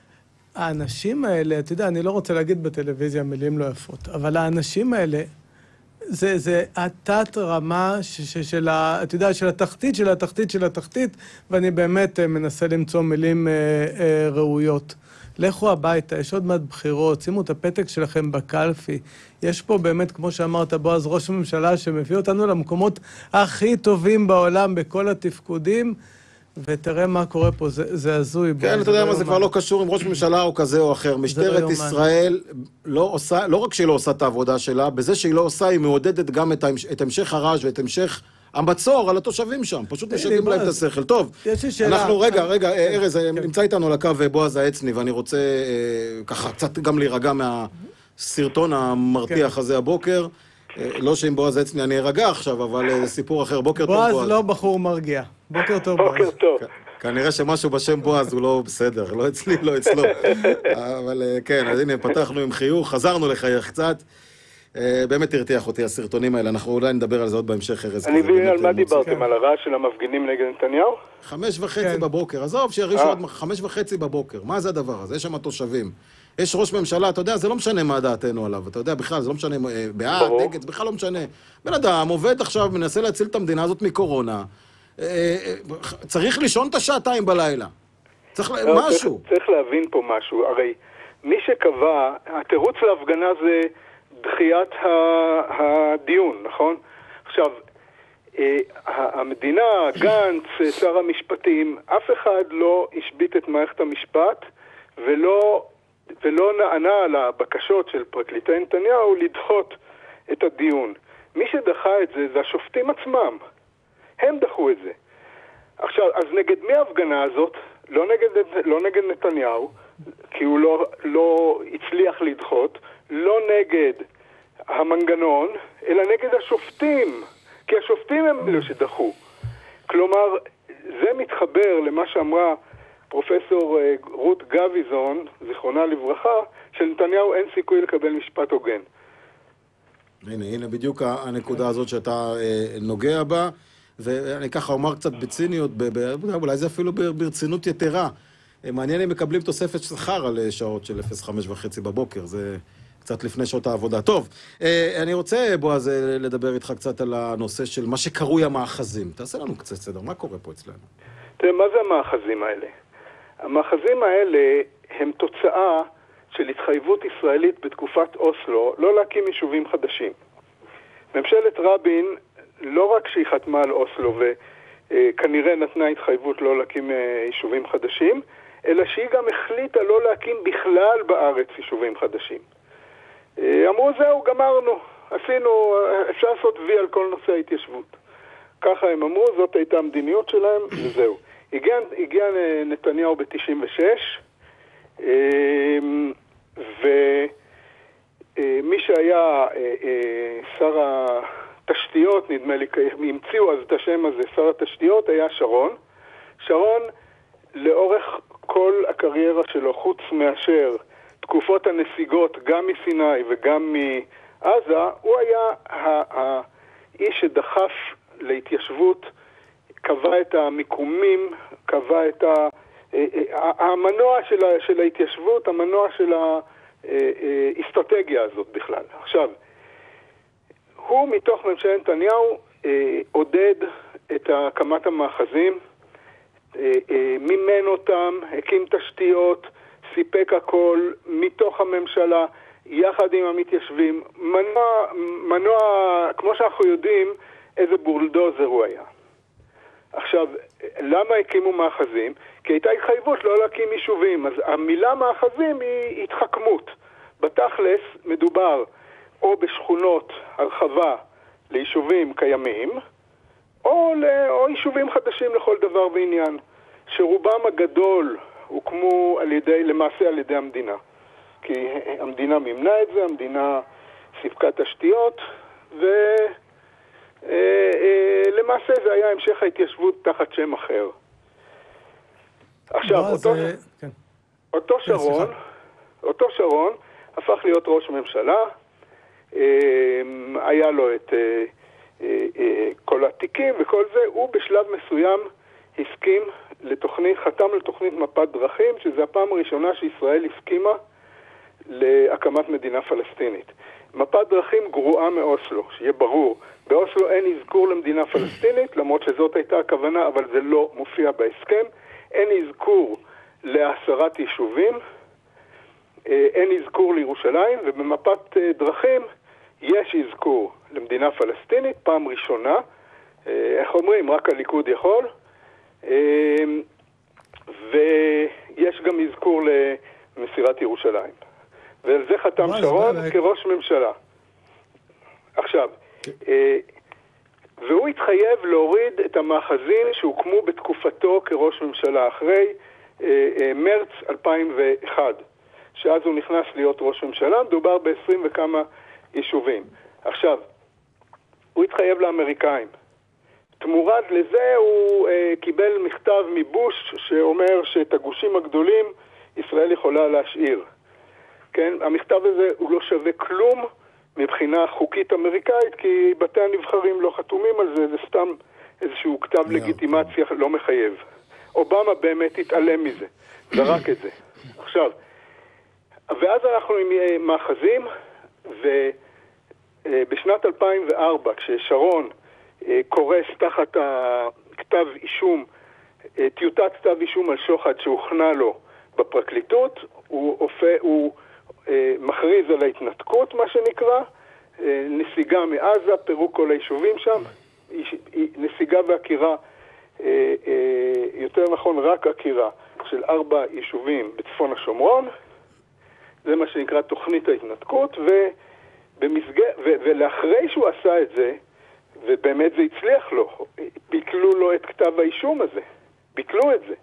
האנשים האלה, אתה יודע, אני לא רוצה להגיד בטלוויזיה מילים לא יפות, אבל האנשים האלה, זה, זה התת רמה ש, ש, של, ה, אתה יודע, של התחתית, של התחתית, של התחתית, ואני באמת מנסה למצוא מילים אה, אה, ראויות. לכו הביתה, יש עוד מעט בחירות, שימו את הפתק שלכם בקלפי. יש פה באמת, כמו שאמרת, בועז, ראש הממשלה שמביא אותנו למקומות הכי טובים בעולם בכל התפקודים, ותראה מה קורה פה, זה, זה הזוי. כן, אתה יודע מה, זה כבר לא קשור עם ראש ממשלה או כזה או אחר. משטרת ישראל לא עושה, לא רק שהיא לא עושה את העבודה שלה, בזה שהיא לא עושה, היא מעודדת גם את, את המשך הרעש ואת המשך המצור על התושבים שם. פשוט משגעים להם את השכל. טוב, אנחנו, רגע, רגע, ארז, נמצא איתנו על הקו בועז העצני, ואני רוצה ככה קצת גם להירגע מהסרטון המרתיח הזה הבוקר. לא שאם בועז העצני אני ארגע עכשיו, אבל סיפור אחר. בוקר טוב, בועז. בועז לא בחור מרגיע. בוקר טוב, בועז. בוקר טוב. כנראה שמשהו בשם בועז הוא לא בסדר, לא אצלי, לא אצלו. אבל כן, אז הנה, פתחנו עם חיוך, חזרנו לחייך קצת. באמת הרתיח אותי הסרטונים האלה, אנחנו אולי נדבר על זה עוד בהמשך, ארז. אני מבין על מה דיברתם, על הרעש של המפגינים נגד נתניהו? חמש וחצי בבוקר, עזוב, שירישו עוד חמש וחצי בבוקר. מה זה הדבר הזה? יש שם תושבים. יש ראש ממשלה, אתה יודע, זה לא משנה מה דעתנו עליו, אתה יודע, בכלל, זה לא משנה, בעד, נגד, בכלל לא משנה. בן אדם עובד עכשיו, מנסה להציל את המדינה הזאת מקורונה, צריך לישון את השעתיים בלילה. צריך משהו. צריך להבין פה משהו, הרי מי שקבע, התירוץ להפגנה זה דחיית הדיון, נכון? עכשיו, המדינה, גנץ, שר המשפטים, אף אחד לא השביט את מערכת המשפט ולא, ולא נענה לבקשות של פרקליטי נתניהו לדחות את הדיון. מי שדחה את זה זה השופטים עצמם. הם דחו את זה. עכשיו, אז נגד מי ההפגנה הזאת? לא נגד, לא נגד נתניהו, כי הוא לא, לא הצליח לדחות, לא נגד המנגנון, אלא נגד השופטים. כי השופטים הם אלה שדחו. כלומר, זה מתחבר למה שאמרה פרופסור רות גביזון, זיכרונה לברכה, שלנתניהו אין סיכוי לקבל משפט הוגן. הנה, הנה בדיוק הנקודה הזאת שאתה נוגע בה, ואני ככה אומר קצת בציניות, אולי זה אפילו ברצינות יתרה. מעניין אם מקבלים תוספת שכר על שעות של אפס חמש וחצי בבוקר, זה קצת לפני שעות העבודה. טוב, אני רוצה, בועז, לדבר איתך קצת על הנושא של מה שקרוי המאחזים. תעשה לנו קצת סדר, מה קורה פה אצלנו? תראה, מה זה המאחזים האלה? המאחזים האלה הם תוצאה של התחייבות ישראלית בתקופת אוסלו, לא להקים יישובים חדשים. ממשלת רבין, לא רק שהיא חתמה על אוסלו וכנראה נתנה התחייבות לא להקים יישובים חדשים, אלא שהיא גם החליטה לא להקים בכלל בארץ יישובים חדשים. אמרו, זהו, גמרנו, עשינו, אפשר לעשות וי על כל נושא ההתיישבות. ככה הם אמרו, זאת הייתה המדיניות שלהם, וזהו. הגיע, הגיע נתניהו ב-תשעים ושש, ומי שהיה שר התשתיות, נדמה לי, המציאו אז את השם הזה, שר התשתיות, היה שרון. שרון, לאורך כל הקריירה שלו, חוץ מאשר תקופות הנסיגות, גם מסיני וגם מעזה, הוא היה האיש שדחף להתיישבות, קבע את המיקומים, קבע את ה... המנוע של, של ההתיישבות, המנוע של האסטרטגיה הזאת בכלל. עכשיו, הוא מתוך ממשלת נתניהו עודד את הקמת המאחזים, מימן אותם, הקים תשתיות, סיפק הכל מתוך הממשלה, יחד עם המתיישבים. מנוע, מנוע, כמו שאנחנו יודעים, איזה בולדוזר הוא היה. עכשיו, למה הקימו מאחזים? כי הייתה התחייבות לא להקים יישובים. אז המילה מאחזים היא התחכמות. בתכלס מדובר או בשכונות הרחבה ליישובים קיימים, או, ל... או יישובים חדשים לכל דבר ועניין, שרובם הגדול הוקמו על ידי, למעשה על ידי המדינה. כי המדינה מימנה את זה, המדינה סיפקה תשתיות, ו... למעשה זה היה המשך ההתיישבות תחת שם אחר. עכשיו, אותו, כן. אותו שרון, אותו שרון הפך להיות ראש ממשלה, היה לו את כל התיקים וכל זה, הוא בשלב מסוים הסכים לתוכנית, חתם לתוכנית מפת דרכים, שזה הפעם הראשונה שישראל הסכימה להקמת מדינה פלסטינית. מפת דרכים גרועה מאוסלו, שיהיה ברור. באוסלו אין אזכור למדינה פלסטינית, למרות שזאת הייתה הכוונה, אבל זה לא מופיע בהסכם. אין אזכור להסרת יישובים, אין אזכור לירושלים, ובמפת דרכים יש אזכור למדינה פלסטינית, פעם ראשונה, איך אומרים, רק הליכוד יכול, ויש גם אזכור למסירת ירושלים. ועל זה חתם שרון כראש ממשלה. עכשיו, והוא התחייב להוריד את המאחזים שהוקמו בתקופתו כראש ממשלה, אחרי מרץ אלפיים ואחת, שאז הוא נכנס להיות ראש ממשלה, מדובר ב-עשרים וכמה יישובים. עכשיו, הוא התחייב לאמריקאים. תמורת לזה הוא קיבל מכתב מבוש שאומר שאת הגושים הגדולים ישראל יכולה להשאיר. כן? המכתב הזה הוא לא שווה כלום מבחינה חוקית אמריקאית, כי בתי הנבחרים לא חתומים על זה, זה סתם איזשהו כתב לגיטימציה לא מחייב. אובמה באמת התעלם מזה, זרק את זה. עכשיו, ואז אנחנו עם מאחזים, ובשנת אלפיים וארבע, כששרון קורס תחת הכתב אישום, טיוטת כתב אישום על שוחד שהוכנה לו בפרקליטות, הוא, אופה, הוא מכריז על ההתנתקות, מה שנקרא, נסיגה מעזה, פירוק כל היישובים שם, נסיגה ועקירה, יותר נכון רק עקירה של ארבע יישובים בצפון השומרון, זה מה שנקרא תוכנית ההתנתקות, ובמסגר, ו, ולאחרי שהוא עשה את זה, ובאמת זה הצליח לו, ביקלו לו את כתב האישום הזה, ביקלו את זה.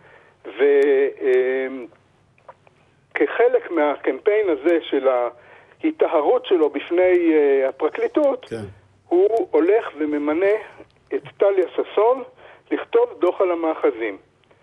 וכחלק מהקמפיין הזה של ההיטהרות שלו בפני הפרקליטות, כן. הוא הולך וממנה את טליה ששון לכתוב דוח על המאחזים.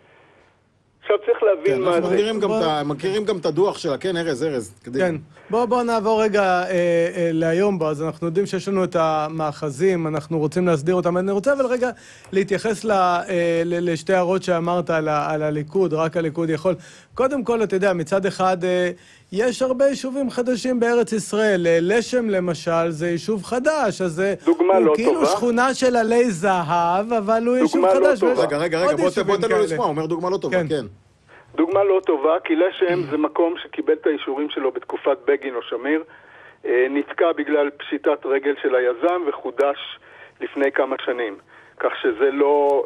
עכשיו צריך להבין כן, מה זה. מכירים גם, בוא... מכירים גם את הדוח שלה, כן, ארז, ארז. כן, בואו בוא נעבור רגע אה, אה, להיום בו, אז אנחנו יודעים שיש לנו את המאחזים, אנחנו רוצים להסדיר אותם, אני רוצה אבל רגע להתייחס ל, אה, ל, לשתי הערות שאמרת על, ה, על הליכוד, רק הליכוד יכול. קודם כל, אתה יודע, מצד אחד, אה, יש הרבה יישובים חדשים בארץ ישראל, לשם למשל זה יישוב חדש, אז זה דוגמה לא כאילו טובה. שכונה של עלי זהב, אבל הוא יישוב לא חדש. טובה. רגע, רגע, רגע, בוא תן לו לשמוע, הוא אומר דוגמה לא טובה, כן. כן. דוגמה לא טובה, כי לשם זה מקום שקיבל את האישורים שלו בתקופת בגין או שמיר, נתקע בגלל פשיטת רגל של היזם וחודש לפני כמה שנים. כך שזה לא,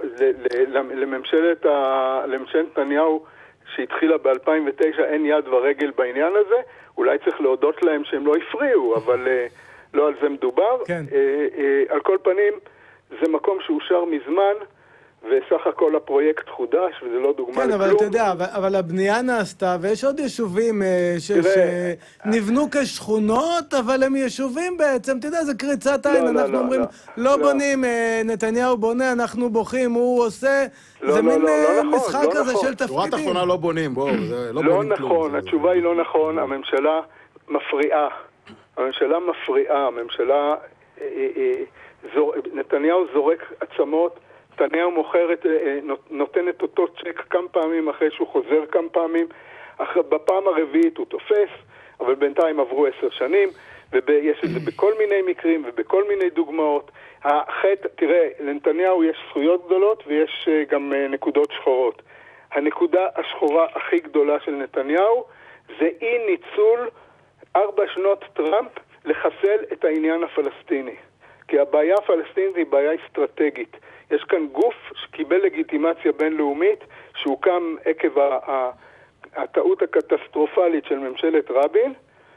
לממשלת, לממשלת נתניהו שהתחילה ב-אלפיים ותשע אין יד ורגל בעניין הזה, אולי צריך להודות להם שהם לא הפריעו, אבל לא על זה מדובר. כן. על כל פנים, זה מקום שאושר מזמן, וסך הכל הפרויקט חודש, וזה לא דוגמה כן, לכלום. אבל אתה יודע, אבל, אבל הבנייה נעשתה, ויש עוד יישובים ש, שנבנו כשכונות, אבל הם יישובים בעצם, אתה יודע, זה קריצת עין, לא, אנחנו לא, אומרים, לא, לא, לא בונים, נתניהו בונה, אנחנו בוכים, הוא עושה, לא, זה לא, מין לא, לא נכון, משחק לא כזה נכון. של תפקידים. שורה תחתונה לא בונים, בואו, זה לא, לא בונים נכון, כלום. התשובה היא לא נכון, הממשלה מפריעה. הממשלה מפריעה, הממשלה, אה, אה, זור, נתניהו זורק עצמות, נתניהו מוכרת, נותנת אותו צ'ק כמה פעמים אחרי שהוא חוזר כמה פעמים, אחרי, בפעם הרביעית הוא תופס, אבל בינתיים עברו עשר שנים, ויש את זה בכל מיני מקרים ובכל מיני דוגמאות. החטא, תראה, לנתניהו יש זכויות גדולות ויש גם נקודות שחורות. הנקודה השחורה הכי גדולה של נתניהו זה אי ניצול ארבע שנות טראמפ לחסל את העניין הפלסטיני. כי הבעיה הפלסטינית היא בעיה אסטרטגית. יש כאן גוף שקיבל לגיטימציה בינלאומית, שהוקם עקב הטעות הקטסטרופלית של ממשלת רבין,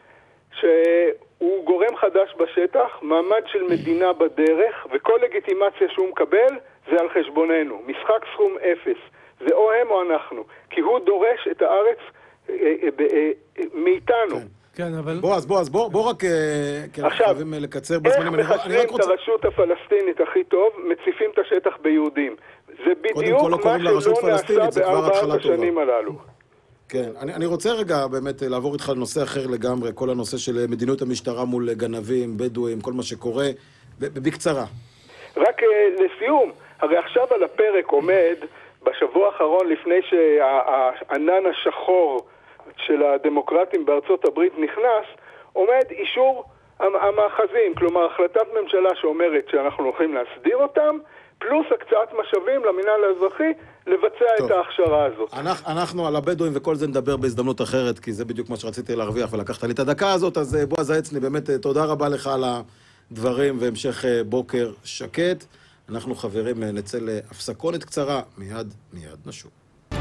שהוא גורם חדש בשטח, מעמד של מדינה בדרך, וכל לגיטימציה שהוא מקבל זה על חשבוננו. משחק סכום אפס. זה או הם או אנחנו. כי הוא דורש את הארץ מאיתנו. כן. כן, אבל... בוא, אז בוא, אז בוא, בוא רק... עכשיו, חייבים לקצר בזמנים. איך מחשבים את הרשות הפלסטינית הכי טוב, מציפים את השטח ביהודים. זה בדיוק מה שלא נעשה בארבעת השנים הללו. כן, אני, אני רוצה רגע באמת לעבור איתך לנושא אחר לגמרי, כל הנושא של מדיניות המשטרה מול גנבים, בדואים, כל מה שקורה, בקצרה. רק לסיום, הרי עכשיו על הפרק עומד, בשבוע האחרון לפני שהענן השחור של הדמוקרטים בארצות הברית נכנס, עומד אישור המאחזים, כלומר החלטת ממשלה שאומרת שאנחנו הולכים להסדיר אותם, פלוס הקצאת משאבים למינהל האזרחי לבצע טוב. את ההכשרה הזאת. אנחנו, אנחנו על הבדואים וכל זה נדבר בהזדמנות אחרת, כי זה בדיוק מה שרציתי להרוויח ולקחת לי את הדקה הזאת, אז בועז העצני, באמת תודה רבה לך על הדברים והמשך בוקר שקט. אנחנו חברים נצא להפסקונת קצרה, מיד מיד נשוב.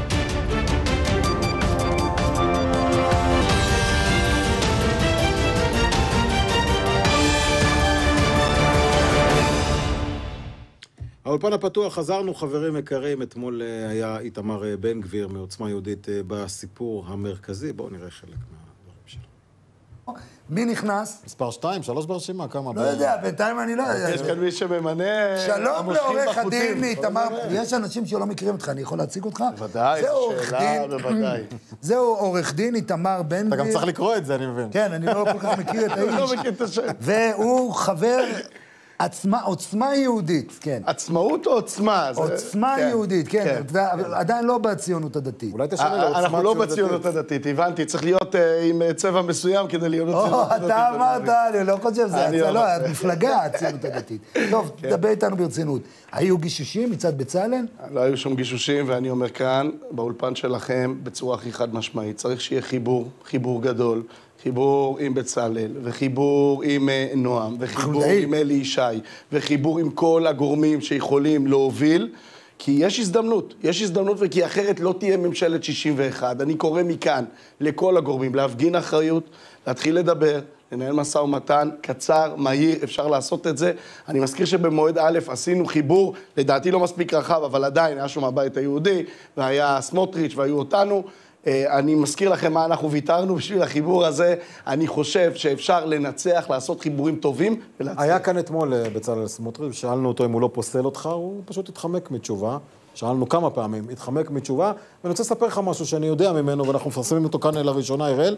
האולפן הפתוח, חזרנו חברים יקרים, אתמול היה איתמר בן גביר מעוצמה יהודית בסיפור המרכזי, בואו נראה חלק מהדברים שלו. מי נכנס? מספר שתיים, שלוש ברשימה, כמה? לא יודע, בינתיים אני לא יודע. יש כאן מי שממנה... שלום לעורך הדין איתמר, יש אנשים שלא מכירים אותך, אני יכול להציג אותך? בוודאי, שאלה בוודאי. זהו עורך דין איתמר בן גביר. אתה גם צריך לקרוא את זה, אני מבין. כן, אני לא כל כך מכיר את האיש. לא מכיר את השם. והוא חבר... עצמה, עוצמה יהודית, כן. עצמאות או עוצמה? עוצמה יהודית, כן. עדיין לא בציונות הדתית. אולי תשמע לעוצמה ציונות הדתית. אנחנו לא בציונות הדתית, הבנתי, צריך להיות עם צבע מסוים כדי להיות ציונות הדתית. אתה אמרת, אני לא חושב, זה לא, המפלגה הציונות הדתית. טוב, תדבר איתנו ברצינות. היו גישושים מצד בצלאל? לא היו שום גישושים, ואני אומר כאן, באולפן שלכם, בצורה הכי חד משמעית, צריך שיהיה חיבור, חיבור גדול, חיבור עם בצלאל, וחיבור עם נועם, וחיבור עם אלי ישי, וחיבור עם כל הגורמים שיכולים להוביל, כי יש הזדמנות, יש הזדמנות וכי אחרת לא תהיה ממשלת שישים ואחת. אני קורא מכאן לכל הגורמים להפגין אחריות, להתחיל לדבר, לנהל משא ומתן, קצר, מהיר, אפשר לעשות את זה. אני מזכיר שבמועד א' עשינו חיבור, לדעתי לא מספיק רחב, אבל עדיין היה שם הבית היהודי, והיה סמוטריץ' והיו אותנו. אני מזכיר לכם מה אנחנו ויתרנו בשביל החיבור הזה. אני חושב שאפשר לנצח, לעשות חיבורים טובים ולהצליח. היה כאן אתמול בצלאל סמוטריץ', שאלנו אותו אם הוא לא פוסל אותך, הוא פשוט התחמק מתשובה. שאלנו כמה פעמים, התחמק מתשובה, ואני רוצה לספר לך משהו שאני יודע ממנו, ואנחנו מפרסמים אותו כאן לראשונה, הראל.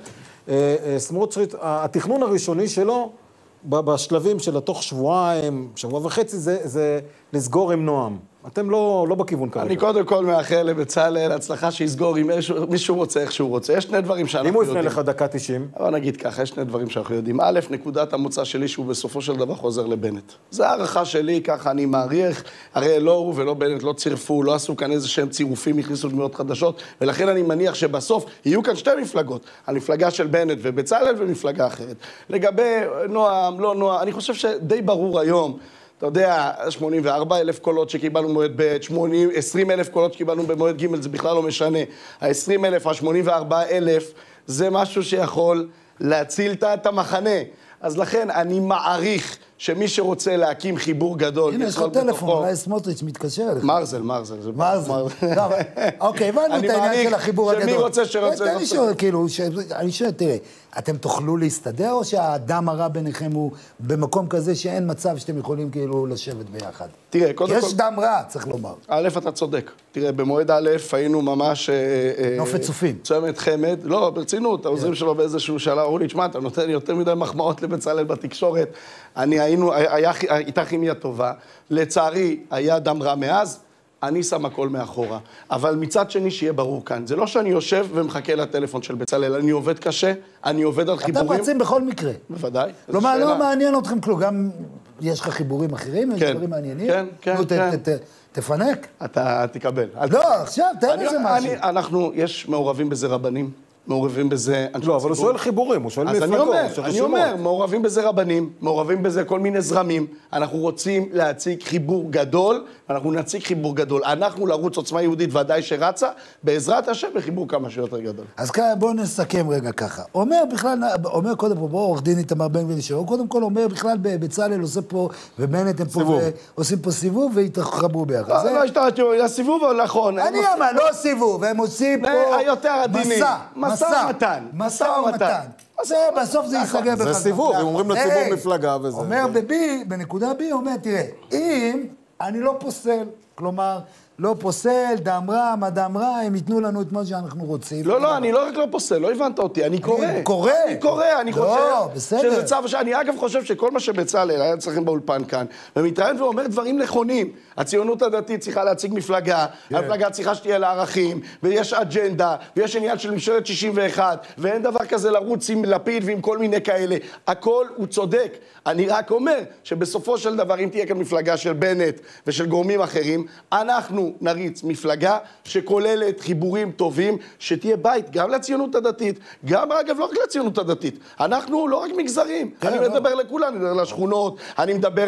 סמוטריץ', התכנון הראשוני שלו, בשלבים של התוך שבועיים, שבוע וחצי, זה, זה לסגור עם נועם. אתם לא, לא בכיוון כרגע. אני קודם כל מאחל לבצלאל הצלחה שיסגור עם מישהו רוצה איך שהוא רוצה. יש שני דברים שאנחנו יודעים. אם הוא יפנה לך דקה תשעים? אבל נגיד ככה, יש שני דברים שאנחנו יודעים. א', נקודת המוצא שלי שהוא בסופו של דבר חוזר לבנט. זה הערכה שלי, ככה אני מעריך. הרי לא הוא ולא בנט לא צירפו, לא עשו כאן איזה שהם צירופים, הכניסו דמויות חדשות, ולכן אני מניח שבסוף יהיו כאן שתי מפלגות. המפלגה של בנט ובצלאל ומפלגה אחרת. לגבי נועם, לא נועם, אני חושב שדי ברור היום, אתה יודע, שמונים וארבעה אלף קולות שקיבלנו במועד ב', עשרים אלף קולות שקיבלנו במועד ג', זה בכלל לא משנה. ה-עשרים אלף, ה-שמונים וארבעה אלף, זה משהו שיכול להציל את המחנה. אז לכן אני מעריך שמי שרוצה להקים חיבור גדול... הנה, יש לך טלפון, אולי סמוטריץ' מתקשר אליך. מרזל, מרזל. מרזל. אוקיי, הבנו את העניין של החיבור הגדול. שמי רוצה שרוצה... תן לי שואל, כאילו, אני שואל, תראה, אתם תוכלו להסתדר, או שהאדם הרע ביניכם הוא במקום כזה שאין מצב שאתם יכולים כאילו לשבת ביחד? תראה, קודם כל... יש דם רע, צריך לומר. א', אתה צודק. תראה, במועד א', היינו ממש... נופת צופים. צומת חמד. לא, ברצינות, העוזרים שלו באיזשהו שאלה, אמרו לי, תשמע, אתה נותן לי יותר מדי מחמאות לבצלאל בתקשורת. אני היינו, היה, הייתה כימיה טובה. לצערי, היה דם רע מאז. אני שם הכל מאחורה. אבל מצד שני שיהיה ברור כאן. זה לא שאני יושב ומחכה לטלפון של בצלאל. אני עובד קשה, אני עובד על חיבורים. אתם רצים בכל מקרה. בוודאי. לא, לא מעניין אתכם כלום. גם יש לך חיבורים אחרים, יש דברים מעניינים. כן, כן, כן. תפנק. אתה תקבל. לא, עכשיו, תן איזה משהו. אנחנו, יש מעורבים בזה רבנים. מעורבים בזה... לא, אבל הוא שואל חיבורים, הוא שואל מפלגות. אז אני אומר, אני אומר, מעורבים בזה רבנים, מעורבים בזה כל מיני זרמים. אנחנו רוצים להציג חיבור גדול, ואנחנו נציג חיבור גדול. אנחנו לרוץ עוצמה יהודית ודאי שרצה, בעזרת השם בחיבור כמה שיותר גדול. אז בואו נסכם רגע ככה. אומר בכלל, אומר קודם פה, בואו עורך דין איתמר בן גביר לשאול, קודם כל אומר בכלל בצלאל עושה פה, ובנט הם פה עושים פה סיבוב והתחברו ביחד. לא, לא, הסיבוב הוא נכון. אני אומר, לא סיבוב, הם עושים פה מסע. מסע ומתן. מסע ומתן. זה, בסוף זה ייסגר בחזרה. זה סיבוב, הם אומרים לציבור מפלגה וזה. אומר בבי, בנקודה בי, אומר, תראה, אם אני לא פוסל, כלומר, לא פוסל, דם רע, מה דם רע, הם ייתנו לנו את מה שאנחנו רוצים. לא, לא, אני לא רק לא פוסל, לא הבנת אותי, אני קורא. אני קורא? אני קורא, אני חושב שזה צו, אני אגב חושב שכל מה שבצלאל היה צריכים באולפן כאן, ומתראיין ואומר דברים נכונים. הציונות הדתית צריכה להציג מפלגה, המפלגה צריכה שתהיה לה ערכים, ויש אג'נדה, ויש עניין של ממשלת שישים ואחת, ואין דבר כזה לרוץ עם לפיד ועם כל מיני כאלה. הכל הוא צודק. אני רק אומר שבסופו של דבר, אם תהיה כאן מפלגה של בנט ושל גורמים אחרים, אנחנו נריץ מפלגה שכוללת חיבורים טובים, שתהיה בית גם לציונות הדתית, גם אגב לא רק לציונות הדתית. אנחנו לא רק מגזרים, אני מדבר לכולם, אני מדבר לשכונות, אני מדבר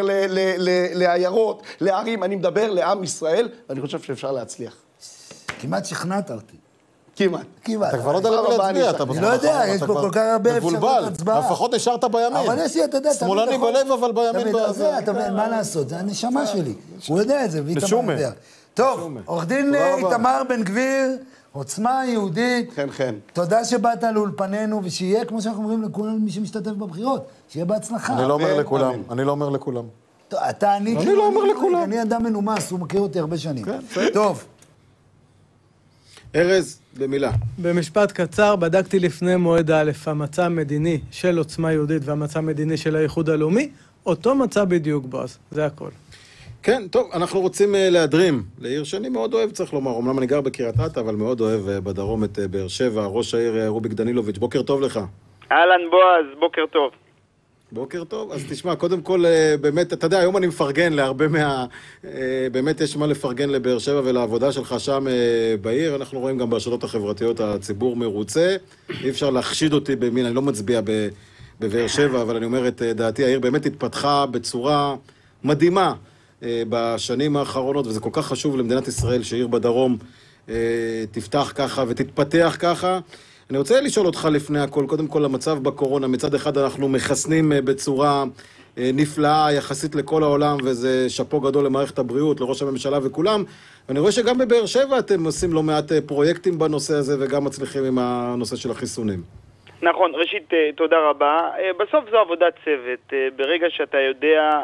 לעיירות, לערים, אני מדבר לעם ישראל, ואני חושב שאפשר להצליח. כמעט שכנעת אותי. כמעט. כמעט. אתה כבר לא יודע למה להצביע, אתה אני לא יודע, יש פה כל כך הרבה אפשרות הצבעה. לפחות נשארת בימין. אבל יש לי, אתה יודע, שמאלני בלב, אבל בימין בזה. אתה מבין, מה לעשות? זה הנשמה שלי. הוא יודע את זה, ואיתמר יודע. טוב, עורך דין איתמר בן גביר, עוצמה יהודית. כן, כן. תודה שבאת לאולפנינו, ושיהיה, כמו שאנחנו אומרים לכולם, מי שמשתתף בבחירות, שיהיה בהצלחה. אני לא אומר לכולם, אני לא אומר לכולם. אתה, אני... אני לא אומר לכולם. אני אדם מנומס, הוא מכיר אותי הרבה שנים. טוב. ארז, במילה. במשפט קצר, בדקתי לפני מועד א', המצע המדיני של עוצמה יהודית והמצע המדיני של האיחוד הלאומי, אותו מצע בדיוק, בועז, זה הכל. כן, טוב, אנחנו רוצים להדרים לעיר שאני מאוד אוהב, צריך לומר, אומנם אני גר בקריית אתא, אבל מאוד אוהב בדרום את באר שבע, ראש העיר רוביק דנילוביץ', בוקר טוב לך. אהלן בועז, בוקר טוב. בוקר טוב. אז תשמע, קודם כל, באמת, אתה יודע, היום אני מפרגן להרבה מה... באמת יש מה לפרגן לבאר שבע ולעבודה שלך שם בעיר. אנחנו רואים גם ברשתות החברתיות הציבור מרוצה. אי אפשר להחשיד אותי במין, אני לא מצביע בבאר שבע, אבל אני אומר את דעתי, העיר באמת התפתחה בצורה מדהימה בשנים האחרונות, וזה כל כך חשוב למדינת ישראל שעיר בדרום תפתח ככה ותתפתח ככה. אני רוצה לשאול אותך לפני הכל, קודם כל המצב בקורונה, מצד אחד אנחנו מחסנים בצורה נפלאה יחסית לכל העולם, וזה שפו גדול למערכת הבריאות, לראש הממשלה וכולם, ואני רואה שגם בבאר שבע אתם עושים לא מעט פרויקטים בנושא הזה, וגם מצליחים עם הנושא של החיסונים. נכון, ראשית תודה רבה. בסוף זו עבודת צוות, ברגע שאתה יודע